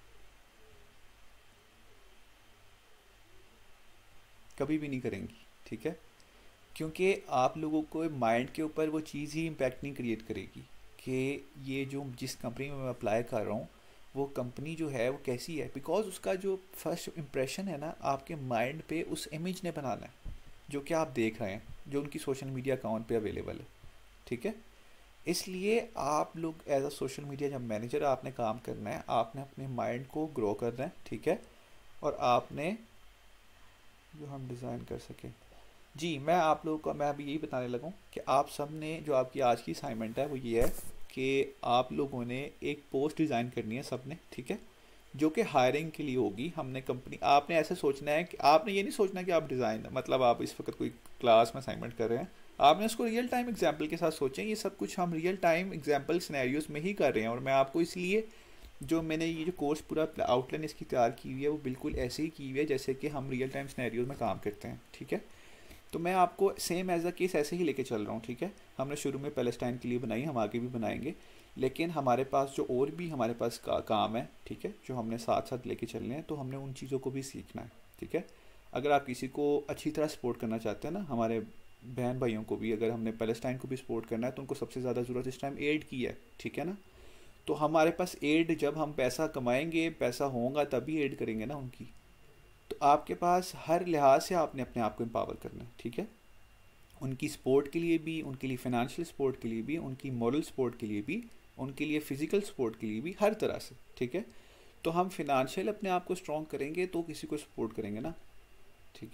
कभी भी नहीं करेंगी, ठीक है, क्योंकि आप लोगों को माइंड के ऊपर वो चीज़ ही इम्पैक्ट नहीं क्रिएट करेगी कि ये जो जिस कंपनी में मैं अप्लाई कर रहा हूँ वो कंपनी जो है वो कैसी है, बिकॉज उसका जो फर्स्ट इम्प्रेशन है ना, आपके माइंड पे उस इमेज ने बनाना है जो कि आप देख रहे हैं, जो उनकी सोशल मीडिया अकाउंट पे अवेलेबल है, ठीक है। इसलिए आप लोग एज अ सोशल मीडिया जब मैनेजर आपने काम करना है, आपने अपने माइंड को ग्रो करना है, ठीक है, और आपने जो हम डिज़ाइन कर सकें। जी, मैं आप लोगों को मैं अभी यही बताने लगा हूँ कि आप सब ने जो आपकी आज की असाइनमेंट है वो ये है कि आप लोगों ने एक पोस्ट डिज़ाइन करनी है सब ने, ठीक है, जो कि हायरिंग के लिए होगी। हमने कंपनी, आपने ऐसे सोचना है कि आपने ये नहीं सोचना कि आप डिज़ाइन, मतलब आप इस वक्त कोई क्लास में असाइनमेंट कर रहे हैं, आपने उसको रियल टाइम एग्जाम्पल के साथ सोचें। ये सब कुछ हम रियल टाइम एग्जाम्पल सिनेरियोज में ही कर रहे हैं, और मैं आपको इसलिए जो मैंने ये जो कोर्स पूरा आउटलाइन इसकी तैयार की हुई है वो बिल्कुल ऐसे ही की हुई है जैसे कि हम रियल टाइम सिनेरियोज में काम करते हैं, ठीक है। तो मैं आपको सेम एज अ केस ऐसे ही लेके चल रहा हूँ, ठीक है। हमने शुरू में पैलेस्टाइन के लिए बनाई, हम आगे भी बनाएंगे, लेकिन हमारे पास जो और भी हमारे पास का, काम है, ठीक है, जो हमने साथ साथ लेके चलने हैं, तो हमने उन चीज़ों को भी सीखना है, ठीक है। अगर आप किसी को अच्छी तरह सपोर्ट करना चाहते हैं ना, हमारे बहन भाइयों को भी, अगर हमने पैलेस्टाइन को भी सपोर्ट करना है, तो उनको सबसे ज़्यादा ज़रूरत इस टाइम एड की है, ठीक है ना। तो हमारे पास एड, जब हम पैसा कमाएंगे, पैसा होगा तभी एड करेंगे ना उनकी। तो आपके पास हर लिहाज से आपने अपने आप को एम्पावर करना है, ठीक है, उनकी सपोर्ट के लिए भी, उनके लिए फाइनेंशियल सपोर्ट के लिए भी, उनकी मॉरल सपोर्ट के लिए भी, उनके लिए फिजिकल सपोर्ट के लिए भी, हर तरह से, ठीक है। तो हम फिनेंशियल अपने आप को स्ट्रॉन्ग करेंगे तो किसी को सपोर्ट करेंगे ना, ठीक है।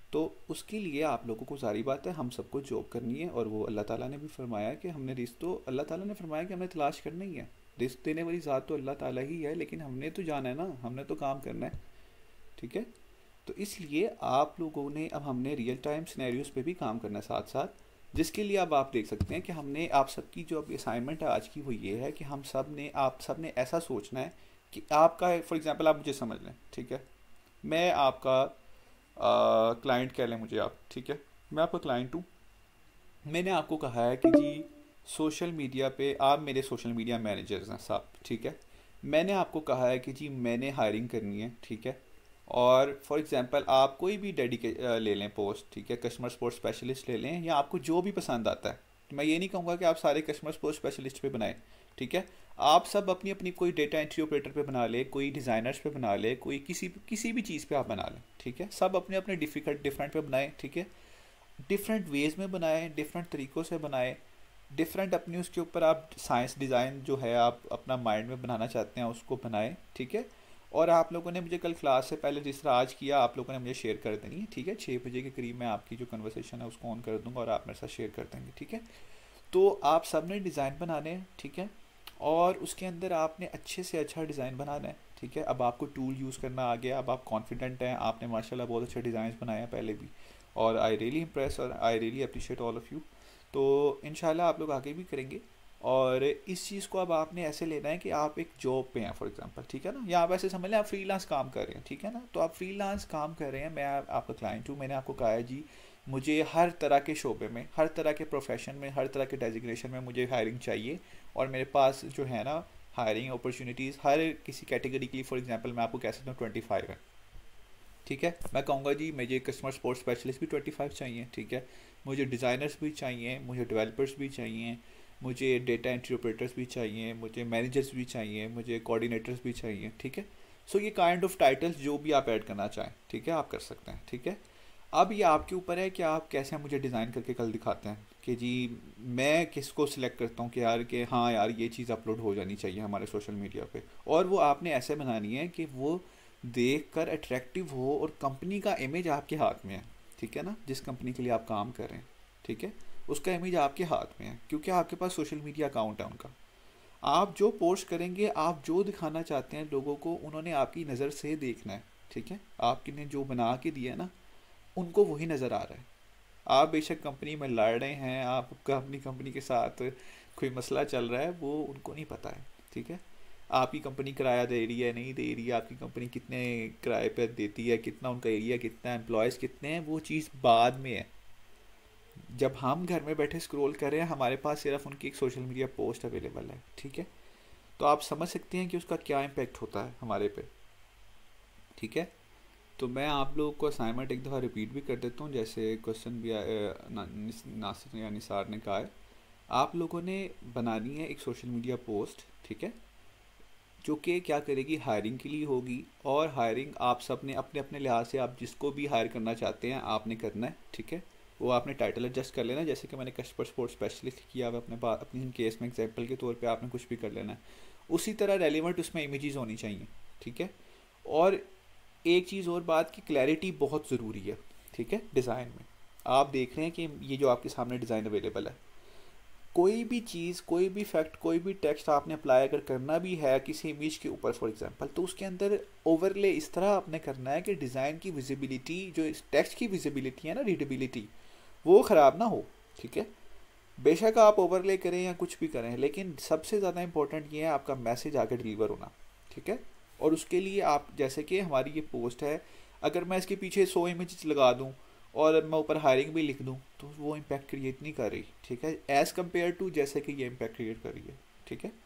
तो उसके लिए आप लोगों को सारी बात है, हम सबको जॉब करनी है, और वो अल्लाह ताला ने भी फरमाया कि हमने रिस्क तो अल्लाह ताला ने फरमाया कि हमने तलाश करना ही है। रिस्क देने वाली ज़ात तो अल्लाह ताला ही है, लेकिन हमने तो जाना है ना, हमने तो काम करना है। ठीक है। तो इसलिए आप लोगों ने, अब हमने रियल टाइम सिनेरियोज पे भी काम करना है साथ साथ, जिसके लिए अब आप देख सकते हैं कि हमने आप सबकी जो अब असाइनमेंट है आज की वो ये है कि हम सब ने आप सब ने ऐसा सोचना है कि आपका, फॉर एग्जांपल आप मुझे समझ लें, ठीक है, मैं आपका क्लाइंट कह लें मुझे आप, ठीक है, मैं आपका क्लाइंट हूँ। मैंने आपको कहा है कि जी सोशल मीडिया पे आप मेरे सोशल मीडिया मैनेजर्स हैं साहब, ठीक है। मैंने आपको कहा है कि जी मैंने हायरिंग करनी है, ठीक है। और फॉर एग्जांपल आप कोई भी डेडिके ले लें पोस्ट, ठीक है, कस्टमर सपोर्ट स्पेशलिस्ट ले लें, या आपको जो भी पसंद आता है। मैं ये नहीं कहूँगा कि आप सारे कस्टमर सपोर्ट स्पेशलिस्ट पे बनाएं, ठीक है। आप सब अपनी अपनी, कोई डेटा एंट्री ऑपरेटर पे बना ले, कोई डिज़ाइनर्स पे बना ले, कोई किसी किसी भी चीज़ पे आप बना लें, ठीक है। सब अपने अपने डिफिकल्ट डिफरेंट पे बनाएं, ठीक है। डिफरेंट वेज में बनाएं, डिफरेंट तरीक़ों से बनाएं, डिफरेंट अपनी उसके ऊपर आप साइंस डिज़ाइन जो है आप अपना माइंड में बनाना चाहते हैं उसको बनाएं, ठीक है। और आप लोगों ने मुझे कल क्लास से पहले जिस तरह आज किया, आप लोगों ने मुझे शेयर कर देनी है, ठीक है। छः बजे के करीब मैं आपकी जो कन्वर्सेशन है उसको ऑन कर दूंगा और आप मेरे साथ शेयर कर देंगे, ठीक है। तो आप सब ने डिज़ाइन बनाने हैं, ठीक है, और उसके अंदर आपने अच्छे से अच्छा डिज़ाइन बनाना है, ठीक है। अब आपको टूल यूज़ करना आ गया, अब आप कॉन्फिडेंट हैं, आपने माशाल्लाह बहुत अच्छे डिज़ाइन बनाए हैं पहले भी, और आई रियली इम्प्रेस और I really appreciate all of you. तो इंशाल्लाह आप लोग आगे भी करेंगे। और इस चीज़ को अब आपने ऐसे लेना है कि आप एक जॉब पे हैं फॉर एग्जांपल, ठीक है ना, या आप ऐसे समझ लें आप फ्रीलांस काम कर रहे हैं, ठीक है ना। तो आप फ्रीलांस काम कर रहे हैं, मैं आप, आपका क्लाइंट हूँ, मैंने आपको कहा है जी मुझे हर तरह के शोबे में, हर तरह के प्रोफेशन में, हर तरह के डेजिग्नेशन में मुझे हायरिंग चाहिए, और मेरे पास जो है ना हायरिंग अपॉर्चुनिटीज़ हर किसी कैटेगरी के लिए, फॉर एग्जांपल मैं आपको कह सकता हूँ ट्वेंटी फाइव है, ठीक है। मैं कहूँगा जी मुझे कस्टमर सपोर्ट स्पेशलिस्ट भी ट्वेंटी फाइव चाहिए, ठीक है। मुझे डिज़ाइनर्स भी चाहिए, मुझे डेवलपर्स भी चाहिए, मुझे डेटा एंट्री ऑपरेटर्स भी चाहिए, मुझे मैनेजर्स भी चाहिए, मुझे कोऑर्डिनेटर्स भी चाहिए, ठीक है। सो ये काइंड ऑफ टाइटल्स जो भी आप ऐड करना चाहें, ठीक है, आप कर सकते हैं, ठीक है। अब ये आपके ऊपर है कि आप कैसे मुझे डिज़ाइन करके कल दिखाते हैं कि जी मैं किसको सिलेक्ट करता हूँ कि यार कि हाँ यार ये चीज़ अपलोड हो जानी चाहिए हमारे सोशल मीडिया पे, और वो आपने ऐसे बनानी है कि वो देख कर अट्रैक्टिव हो, और कंपनी का इमेज आपके हाथ में है, ठीक है ना, जिस कंपनी के लिए आप काम कर रहे हैं, ठीक है, उसका इमेज आपके हाथ में है, क्योंकि आपके पास सोशल मीडिया अकाउंट है उनका। आप जो पोस्ट करेंगे, आप जो दिखाना चाहते हैं लोगों को, उन्होंने आपकी नज़र से देखना है, ठीक है। आपने जो बना के दिया है ना, उनको वही नज़र आ रहा है। आप बेशक कंपनी में लड़ रहे हैं, आपका अपनी कंपनी के साथ कोई मसला चल रहा है, वो उनको नहीं पता है, ठीक है। आपकी कंपनी किराया दे रही है नहीं दे रही है, आपकी कंपनी कितने किराए पर देती है, कितना उनका एरिया कितना है, एम्प्लॉयज़ कितने हैं, वो चीज़ बाद में है। जब हम घर में बैठे स्क्रॉल कर रहे हैं, हमारे पास सिर्फ उनकी एक सोशल मीडिया पोस्ट अवेलेबल है, ठीक है। तो आप समझ सकते हैं कि उसका क्या इम्पेक्ट होता है हमारे पे, ठीक है। तो मैं आप लोगों को असाइनमेंट एक दफ़ा रिपीट भी कर देता हूँ, जैसे क्वेश्चन भी ना, नासिर या निसार ने कहा है। आप लोगों ने बनानी है एक सोशल मीडिया पोस्ट, ठीक है, जो कि क्या करेगी, हायरिंग के लिए होगी, और हायरिंग आप सब ने अपने अपने लिहाज से, आप जिसको भी हायर करना चाहते हैं आपने करना है, ठीक है। वो आपने टाइटल एडजस्ट कर लेना, जैसे कि मैंने कस्टमर सपोर्ट स्पेशलिस्ट किया हुआ अपने पास, अपने केस में एग्जांपल के तौर पे आपने कुछ भी कर लेना है। उसी तरह रेलिवेंट उसमें इमेजेस होनी चाहिए, ठीक है। और एक चीज़ और बात की क्लैरिटी बहुत ज़रूरी है, ठीक है। डिज़ाइन में आप देख रहे हैं कि ये जो आपके सामने डिज़ाइन अवेलेबल है, कोई भी चीज़, कोई भी फैक्ट, कोई भी टेक्स्ट आपने अप्लाई अगर करना भी है किसी इमेज के ऊपर फॉर एग्जांपल, तो उसके अंदर ओवरले इस तरह आपने करना है कि डिज़ाइन की विजिबिलिटी, जो इस टेक्स्ट की विजिबिलिटी है ना, रीडेबिलिटी, वो ख़राब ना हो, ठीक है। बेशक आप ओवरले करें या कुछ भी करें, लेकिन सबसे ज़्यादा इंपॉर्टेंट ये है आपका मैसेज आगे डिलीवर होना, ठीक है। और उसके लिए आप, जैसे कि हमारी ये पोस्ट है, अगर मैं इसके पीछे सौ इमेज लगा दूँ और मैं ऊपर हायरिंग भी लिख दूँ, तो वो इम्पैक्ट क्रिएट नहीं कर रही, ठीक है, एज़ कम्पेयर टू जैसे कि ये इम्पैक्ट क्रिएट कर रही है, ठीक है।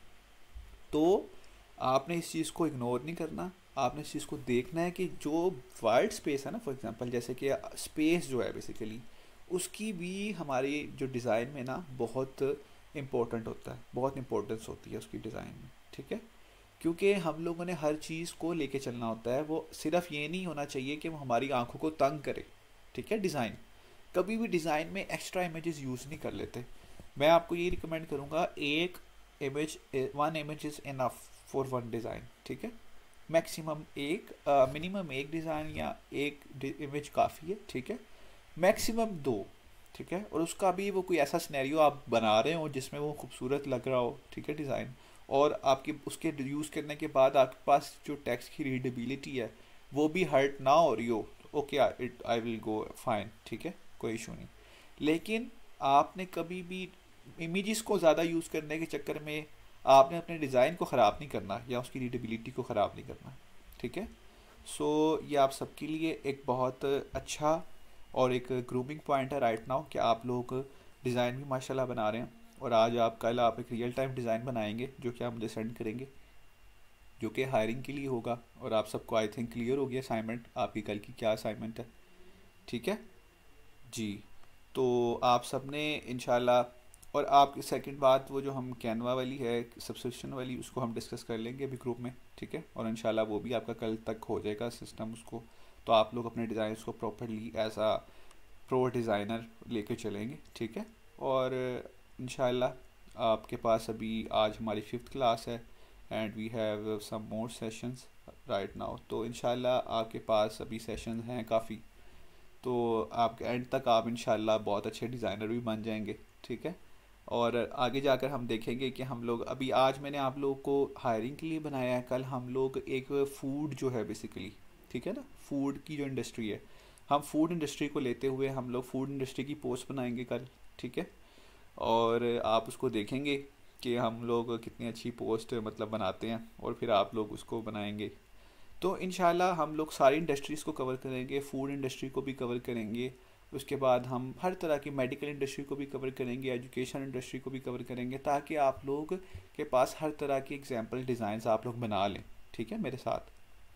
तो आपने इस चीज़ को इग्नोर नहीं करना, आपने इस चीज़ को देखना है कि जो वाइड स्पेस है ना, फॉर एग्जांपल जैसे कि स्पेस जो है बेसिकली, उसकी भी हमारी जो डिज़ाइन में ना बहुत इम्पोर्टेंट होता है, बहुत इंपॉर्टेंस होती है उसकी डिज़ाइन में, ठीक है। क्योंकि हम लोगों ने हर चीज़ को लेके चलना होता है, वो सिर्फ ये नहीं होना चाहिए कि वो हमारी आंखों को तंग करे, ठीक है। डिज़ाइन कभी भी डिज़ाइन में एक्स्ट्रा इमेजेस यूज़ नहीं कर लेते। मैं आपको ये रिकमेंड करूँगा, एक image, one image is enough for one design, ठीक है। मैक्सिमम एक, मिनिमम एक डिज़ाइन या एक इमेज काफ़ी है, ठीक है। मैक्सिमम दो, ठीक है। और उसका भी वो कोई ऐसा सिनेरियो आप बना रहे हो जिसमें वो खूबसूरत लग रहा हो, ठीक है, डिज़ाइन। और आपकी उसके यूज़ करने के बाद आपके पास जो टेक्स्ट की रीडेबिलिटी है वो भी हर्ट ना हो रही हो, okay, it I will go fine, ठीक है, कोई इशू नहीं। लेकिन आपने कभी भी इमेजेस को ज़्यादा यूज़ करने के चक्कर में आपने अपने डिज़ाइन को ख़राब नहीं करना या उसकी रीडेबिलिटी को ख़राब नहीं करना, ठीक है। सो so, ये आप सबके लिए एक बहुत अच्छा और एक ग्रूमिंग पॉइंट है राइट नाउ कि आप लोग डिज़ाइन भी माशाल्लाह बना रहे हैं। और आज आप कल आप एक रियल टाइम डिज़ाइन बनाएंगे जो कि आप मुझे सेंड करेंगे, जो कि हायरिंग के लिए होगा। और आप सबको आई थिंक क्लियर हो गया असाइनमेंट, आपकी कल की क्या असाइनमेंट है, ठीक है जी। तो आप सबने इंशाल्लाह, और आप सेकंड बात वो जो हम कैनवा वाली है सब्सक्रिप्शन वाली, उसको हम डिस्कस कर लेंगे अभी ग्रुप में, ठीक है। और इंशाल्लाह वो भी आपका कल तक हो जाएगा सिस्टम उसको। तो आप लोग अपने डिज़ाइन को properly as a pro designer लेके चलेंगे, ठीक है। और इंशाल्लाह आपके पास अभी आज हमारी फिफ्थ क्लास है and we have some more sessions right now. तो इंशाल्लाह आपके पास अभी सेशंस हैं काफ़ी। तो आप एंड तक आप इंशाल्लाह बहुत अच्छे डिज़ाइनर भी बन जाएंगे, ठीक है। और आगे जाकर हम देखेंगे कि हम लोग अभी आज मैंने आप लोगों को हायरिंग के लिए बनाया है, कल हम लोग एक फूड जो है बेसिकली, ठीक है ना, फूड की जो इंडस्ट्री है, हम फूड इंडस्ट्री को लेते हुए हम लोग फूड इंडस्ट्री की पोस्ट बनाएंगे कल, ठीक है। और आप उसको देखेंगे कि हम लोग कितनी अच्छी पोस्ट मतलब बनाते हैं और फिर आप लोग उसको बनाएंगे। तो इंशाल्लाह हम लोग सारी इंडस्ट्रीज़ को कवर करेंगे, फूड इंडस्ट्री को भी कवर करेंगे, उसके बाद हम हर तरह की मेडिकल इंडस्ट्री को भी कवर करेंगे, एजुकेशन इंडस्ट्री को भी कवर करेंगे, ताकि आप लोग के पास हर तरह की एग्जाम्पल डिज़ाइंस आप लोग बना लें, ठीक है, मेरे साथ।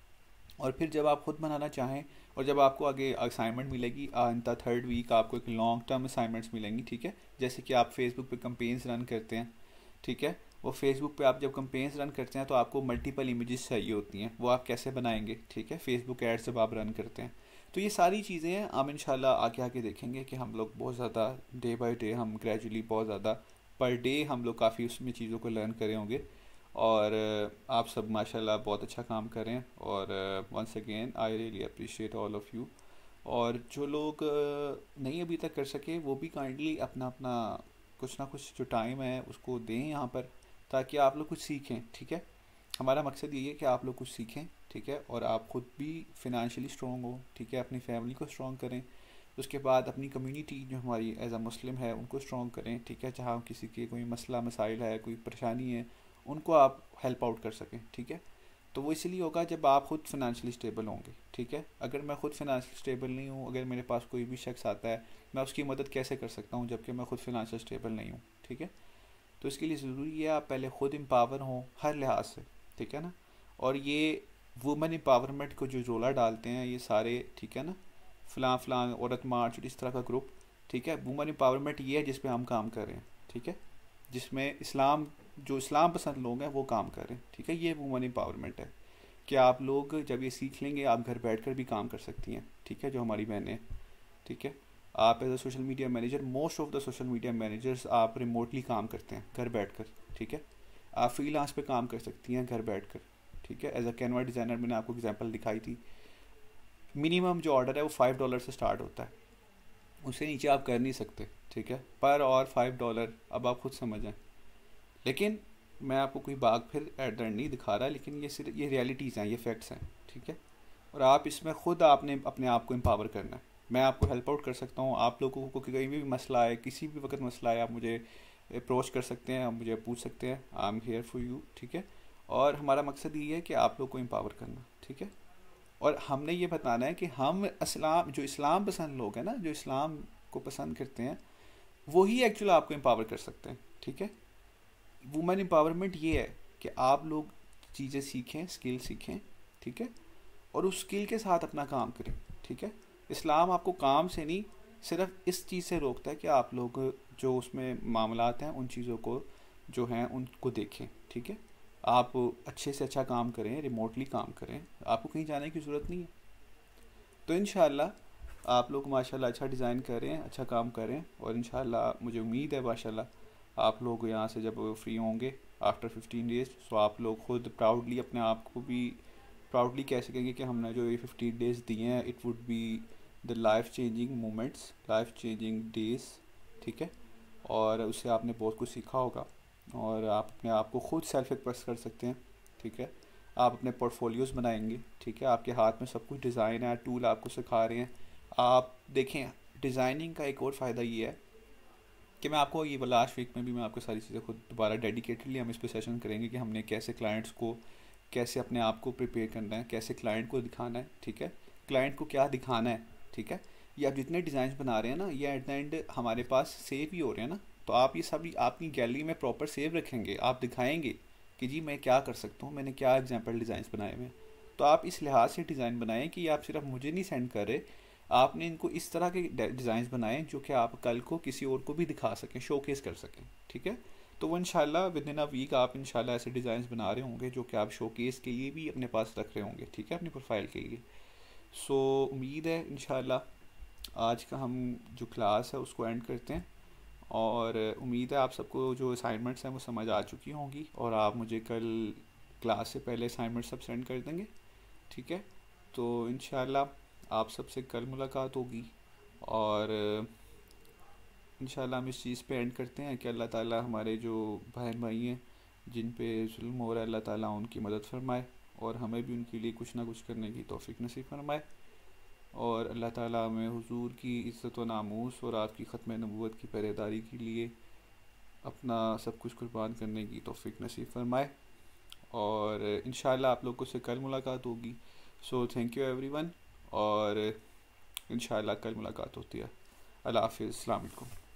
और फिर जब आप खुद बनाना चाहें और जब आपको आगे असाइनमेंट मिलेगी इन द थर्ड वीक, आपको एक लॉन्ग टर्म असाइनमेंट्स मिलेंगी, ठीक है। जैसे कि आप फेसबुक पे कंपेन्स रन करते हैं, ठीक है। वो फेसबुक पे आप जब कंपेन्स रन करते हैं तो आपको मल्टीपल इमेजेस चाहिए होती हैं, वो आप कैसे बनाएंगे, ठीक है, फेसबुक एड्स जब आप रन करते हैं। तो ये सारी चीज़ें हैं, हम इंशाल्लाह आगे आगे देखेंगे कि हम लोग बहुत ज़्यादा डे बाय डे हम ग्रेजुअली बहुत ज़्यादा पर डे हम लोग काफ़ी उसमें चीज़ों को लर्न करे होंगे। और अ, आप सब माशाल्लाह बहुत अच्छा काम कर रहे हैं। और once again I really appreciate all of you. और जो लोग अ, नहीं अभी तक कर सके वो भी काइंडली अपना अपना कुछ ना कुछ जो टाइम है उसको दें यहाँ पर, ताकि आप लोग कुछ सीखें, ठीक है। हमारा मकसद ये है कि आप लोग कुछ सीखें, ठीक है, और आप खुद भी फिनेंशियली स्ट्रॉन्ग हो, ठीक है, अपनी फैमिली को स्ट्रॉन्ग करें। उसके बाद अपनी कम्युनिटी जो हमारी एज अ मुस्लिम है उनको स्ट्रॉन्ग करें, ठीक है, जहाँ किसी के कोई मसला मसाइल है, कोई परेशानी है, उनको आप हेल्प आउट कर सकें, ठीक है। तो वो इसलिए होगा जब आप खुद फिनेंशियली स्टेबल होंगे, ठीक है। अगर मैं खुद फिनेंशियली स्टेबल नहीं हूँ, अगर मेरे पास कोई भी शख्स आता है, मैं उसकी मदद कैसे कर सकता हूँ जबकि मैं खुद फिनेंशियल स्टेबल नहीं हूँ, ठीक है। तो इसके लिए ज़रूरी है आप पहले खुद एम्पावर हों हर लिहाज से, ठीक है ना। और ये वुमेन एम्पावरमेंट को जो रोला डालते हैं ये सारे, ठीक है ना, फ़लाँ फ़लाँ औरत मार्च इस तरह का ग्रुप, ठीक है, वुमेन एम्पावरमेंट ये है जिस पे हम काम कर रहे हैं, ठीक है, जिसमें इस्लाम जो इस्लाम पसंद लोग हैं वो काम कर रहे हैं, ठीक है। ये वुमेन एम्पावरमेंट है कि आप लोग जब ये सीख लेंगे आप घर बैठ कर भी काम कर सकती हैं, ठीक है, जो हमारी बहनें हैं, ठीक है। आप as a social media manager, most of the social media managers आप रिमोटली काम करते हैं घर बैठकर, ठीक है। आप फ्रीलांस पे काम कर सकती हैं घर बैठकर, ठीक है। एज अ कैनवा डिज़ाइनर मैंने आपको एग्जांपल दिखाई थी, मिनिमम जो ऑर्डर है वो फाइव डॉलर से स्टार्ट होता है, उससे नीचे आप कर नहीं सकते, ठीक है। पर और फाइव डॉलर, अब आप खुद समझें। लेकिन मैं आपको कोई बाग फिर एट नहीं दिखा रहा, लेकिन ये सिर्फ ये रियलिटीज़ हैं, ये फैक्ट्स हैं, ठीक है। और आप इसमें खुद आपने अपने आप को एम्पावर करना है। मैं आपको हेल्प आउट कर सकता हूँ, आप लोगों को कहीं भी मसला है, किसी भी वक्त मसला है, आप मुझे अप्रोच कर सकते हैं, आप मुझे पूछ सकते हैं, I am here for you, ठीक है। और हमारा मकसद ये है कि आप लोग को एम्पावर करना, ठीक है। और हमने ये बताना है कि हम इस्लाम जो इस्लाम पसंद लोग हैं ना, जो इस्लाम को पसंद करते हैं, वही एक्चुअली आपको एम्पावर कर सकते हैं, ठीक है। वुमेन एम्पावरमेंट ये है कि आप लोग चीज़ें सीखें, स्किल सीखें, ठीक है, और उस स्किल के साथ अपना काम करें, ठीक है। इस्लाम आपको काम से नहीं, सिर्फ इस चीज़ से रोकता है कि आप लोग जो उसमें मामलात हैं उन चीज़ों को जो हैं उनको देखें, ठीक है। आप अच्छे से अच्छा काम करें, रिमोटली काम करें, आपको कहीं जाने की ज़रूरत नहीं है। तो इंशाल्लाह आप लोग माशाल्लाह अच्छा डिज़ाइन करें, अच्छा काम करें। और इंशाल्लाह मुझे उम्मीद है माशाल्लाह आप लोग यहाँ से जब फ्री होंगे आफ्टर फिफ्टीन डेज़, सो आप लोग खुद प्राउडली अपने आप को भी प्राउडली कह सकेंगे कि हमने जो ये फिफ्टीन डेज़ दिए हैं it would be the life changing moments, life changing days, ठीक है। और उससे आपने बहुत कुछ सीखा होगा और आप अपने आप को खुद सेल्फ एक्सप्रेस कर सकते हैं, ठीक है। आप अपने पोर्टफोलियोज़ बनाएंगे, ठीक है। आपके हाथ में सब कुछ डिज़ाइन है, टूल आपको सिखा रहे हैं। आप देखें, डिज़ाइनिंग का एक और फ़ायदा ये है कि मैं आपको ये लास्ट वीक में भी मैं आपको सारी चीज़ें खुद दोबारा डेडिकेटेडली हम इस पे सेशन करेंगे कि हमने कैसे क्लाइंट्स को, कैसे अपने आप को प्रिपेयर करना है, कैसे क्लाइंट को दिखाना है, ठीक है। क्लाइंट को क्या दिखाना है, ठीक है। ये आप जितने डिज़ाइन बना रहे हैं ना, ये एट द एंड हमारे पास सेव ही हो रहे हैं ना, तो आप ये सभी आपकी गैलरी में प्रॉपर सेव रखेंगे, आप दिखाएंगे कि जी मैं क्या कर सकता हूँ, मैंने क्या एग्जाम्पल डिज़ाइन बनाए हुए हैं। तो आप इस लिहाज से डिज़ाइन बनाएं कि आप सिर्फ मुझे नहीं सेंड कर रहे, आपने इनको इस तरह के डिज़ाइन बनाए जो कि आप कल को किसी और को भी दिखा सकें, शोकेस कर सकें, ठीक है। तो वो इंशाल्लाह विद इन अ वीक आप इंशाल्लाह ऐसे डिज़ाइन बना रहे होंगे जो कि आप शोकेस के लिए भी अपने पास रख रहे होंगे, ठीक है, अपनी प्रोफाइल के लिए। सो उम्मीद है इंशाल्लाह आज का हम जो क्लास है उसको एंड करते हैं, और उम्मीद है आप सबको जो असाइनमेंट्स हैं वो समझ आ चुकी होंगी और आप मुझे कल क्लास से पहले असाइनमेंट सब सेंड कर देंगे, ठीक है। तो इंशाल्लाह आप सबसे कल मुलाकात होगी, और इंशाल्लाह हम इस चीज़ पे एंड करते हैं कि अल्लाह ताला हमारे जो बहन भाई हैं जिन पे जुल्म हो रहा है, अल्लाह ताला उनकी मदद फरमाए और हमें भी उनके लिए कुछ ना कुछ करने की तौफीक नसीब फरमाए, और अल्लाह ताला हमें हुजूर की इज़्ज़त व नामूस और आपकी ख़त्म नबूवत की पहरेदारी के लिए अपना सब कुछ कुर्बान करने की तौफीक नसीब फरमाए, और इंशाल्लाह आप लोगों से कल मुलाकात होगी। सो थैंक यू एवरीवन, और इंशाल्लाह कल मुलाकात होती है। अल्लाह हाफ़िज़, अस्सलाम वालेकुम।